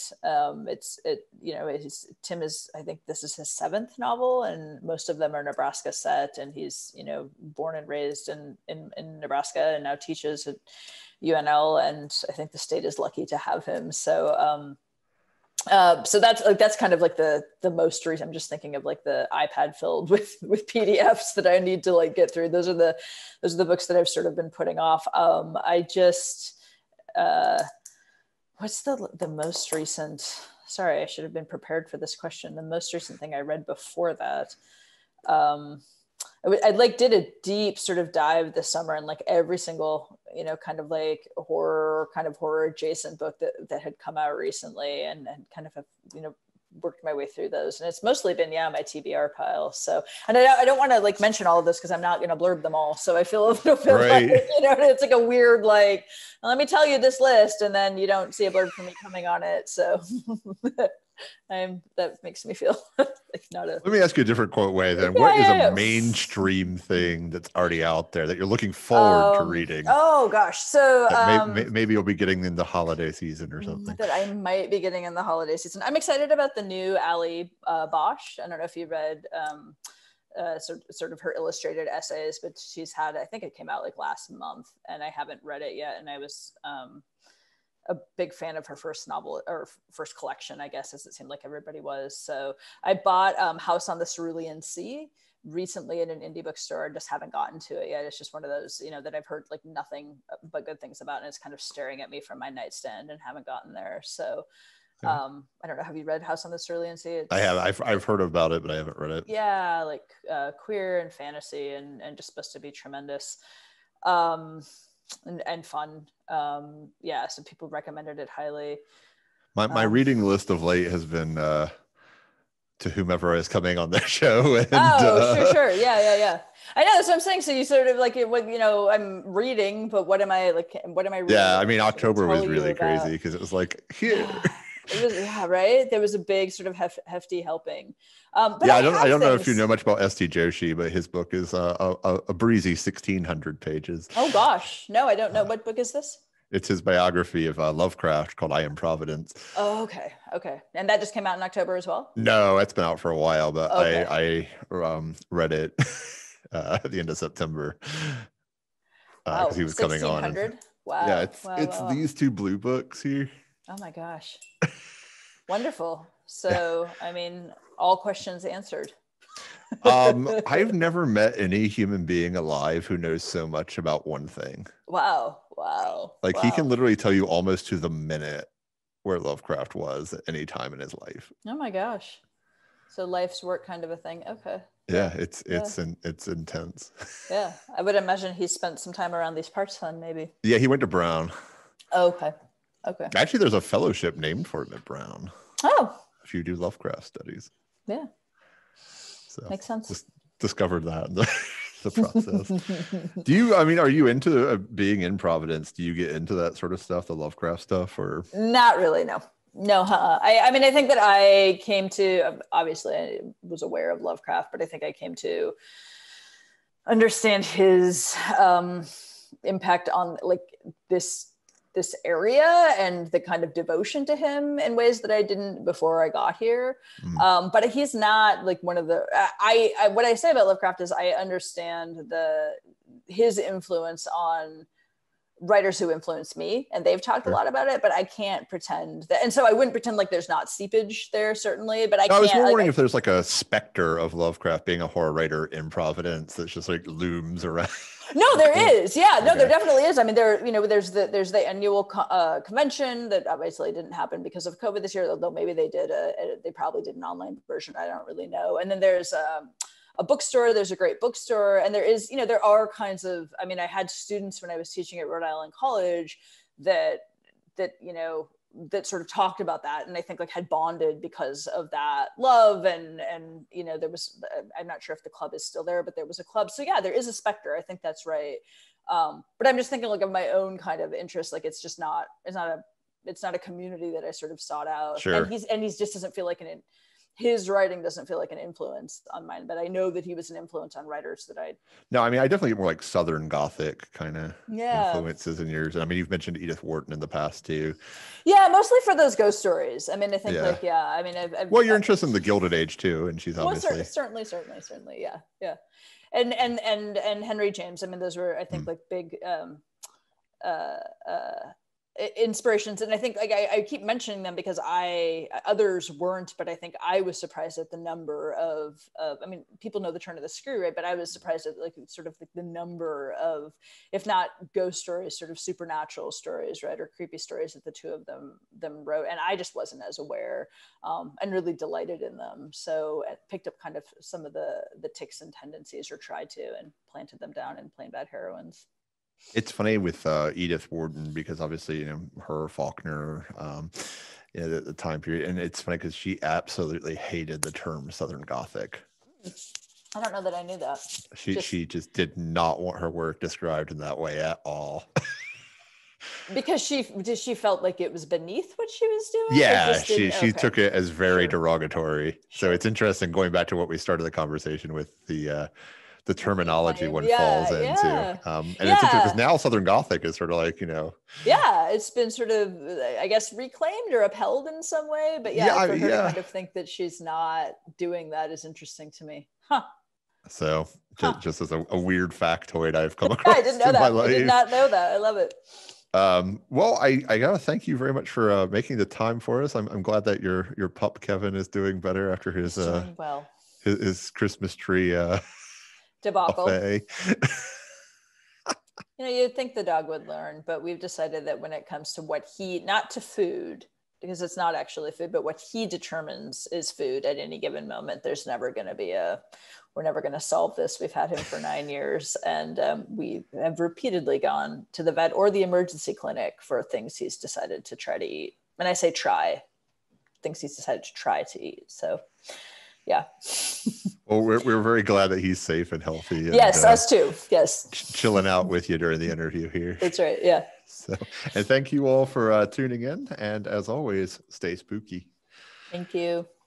Tim is, I think this is his 7th novel, and most of them are Nebraska set, and he's, born and raised in Nebraska and now teaches at UNL. And I think the state is lucky to have him. So that's kind of like the most recent. I'm just thinking of like the iPad filled with PDFs that I need to like get through. Those are the books that I've sort of been putting off. What's the most recent? Sorry, I should have been prepared for this question. The most recent thing I read before that, I did a deep sort of dive this summer and like every single, kind of like horror adjacent book that had come out recently, and kind of have, worked my way through those. And it's mostly been, my TBR pile. So, and I don't want to like mention all of this because I'm not going to blurb them all. So I feel a little bit like, it's like a weird, like, well, let me tell you this list. And then you don't see a blurb from me coming on it. So that makes me feel like not a. Let me ask you a different quote way then. What is a mainstream thing that's already out there that you're looking forward to reading? Oh gosh. So maybe you'll be getting in the holiday season or something. That I might be getting in the holiday season. I'm excited about the new Ali Bosch. I don't know if you read sort of her illustrated essays, but she's had, I think it came out like last month, and I haven't read it yet. And I was a big fan of her first novel or first collection, I guess, as it seemed like everybody was. So I bought House on the Cerulean Sea recently in an indie bookstore. I just haven't gotten to it yet. It's just one of those, that I've heard like nothing but good things about, and it's kind of staring at me from my nightstand and haven't gotten there. So I don't know. Have you read House on the Cerulean Sea? I have. I've heard about it, but I haven't read it. Yeah, like queer and fantasy and just supposed to be tremendous. And fun. So people recommended it highly. My reading list of late has been to whomever is coming on their show. And, sure. Yeah. I know, that's what I'm saying. So you sort of like, I'm reading, but what am I reading? Yeah, I mean, October was really crazy because it was like, here. It was, right? There was a big sort of hefty helping. But I don't know if you know much about S.T. Joshi, but his book is a breezy 1,600 pages. Oh gosh, no, I don't know. What book is this? It's his biography of Lovecraft called I Am Providence. Oh, okay. And that just came out in October as well? No, it's been out for a while, but okay. I read it at the end of September because he was coming on. Wow. Yeah, it's these two blue books here. Oh my gosh. Wonderful. So, I mean, all questions answered. I've never met any human being alive who knows so much about one thing. Wow. Like he can literally tell you almost to the minute where Lovecraft was at any time in his life. Oh my gosh. So life's work kind of a thing. Okay. Yeah, it's intense. Yeah. I would imagine he spent some time around these parts then, maybe. Yeah, he went to Brown. Oh, okay. Actually, there's a fellowship named for him at Brown. Oh. If you do Lovecraft studies. Yeah. So makes sense. Just discovered that in the process. Are you into being in Providence? Do you get into that sort of stuff, the Lovecraft stuff, or? Not really, no. I mean, I think that I came to, obviously I was aware of Lovecraft, but I think I came to understand his impact on like this area and the kind of devotion to him in ways that I didn't before I got here. But he's not like one of the, what I say about Lovecraft is I understand his influence on writers who influenced me, and they've talked a lot about it, but I can't pretend that, and so I wouldn't pretend like there's not seepage there, certainly, but I was wondering if there's like a specter of Lovecraft being a horror writer in Providence that's just like looms around. No, there is. Yeah, no, there definitely is. I mean, there's the annual convention that obviously didn't happen because of COVID this year, although maybe they did they probably did an online version. I don't really know. And then there's a bookstore. There's a great bookstore, and there is, there are kinds of. I mean, I had students when I was teaching at Rhode Island College that sort of talked about that, and I think like had bonded because of that love, and there was, I'm not sure if the club is still there, but there was a club. So yeah, there is a specter. I think that's right. But I'm just thinking like of my own kind of interest. Like it's not a community that I sort of sought out. Sure. And he's just doesn't feel like his writing doesn't feel like an influence on mine, but I know that he was an influence on writers that No, I mean, I definitely get more like Southern Gothic kind of influences in yours. I mean, you've mentioned Edith Wharton in the past too. Yeah, mostly for those ghost stories. I mean, I think I mean, you're interested in the Gilded Age too, and she's obviously certainly, yeah. And Henry James. I mean, those were, I think, like big inspirations, and I think like I keep mentioning them because others weren't, but I think I was surprised at the number of I mean, people know the Turn of the Screw, right? But I was surprised at like sort of like the number of, if not ghost stories, sort of supernatural stories, right, or creepy stories that the two of them wrote, and I just wasn't as aware, and really delighted in them. So I picked up kind of some of the tics and tendencies, or tried to, and planted them down in Plain Bad Heroines. It's funny with Edith Wharton because obviously, her, Faulkner, the time period. And it's funny because she absolutely hated the term Southern Gothic. I don't know that I knew that. She just did not want her work described in that way at all. Because she felt like it was beneath what she was doing? Yeah, she took it as very derogatory. So it's interesting going back to what we started the conversation with, the terminology one falls into. And it's interesting because now Southern Gothic is sort of like, Yeah, it's been sort of, I guess, reclaimed or upheld in some way. But for her to kind of think that she's not doing that is interesting to me. Huh. So just as a weird factoid I've come across. I didn't know that. I did not know that. I love it. Well, I gotta thank you very much for making the time for us. I'm glad that your pup Kevin is doing better after his doing well. his Christmas tree debacle. Buffet. You'd think the dog would learn, but we've decided that when it comes to what not to food, because it's not actually food, but what he determines is food at any given moment, there's never going to be we're never going to solve this. We've had him for 9 years, and we have repeatedly gone to the vet or the emergency clinic for things he's decided to try to eat. And I say things he's decided to try to eat. So yeah. Well, we're very glad that he's safe and healthy. And, yes, us too. Yes. Chilling out with you during the interview here. That's right. Yeah. So, and thank you all for tuning in. And as always, stay spooky. Thank you.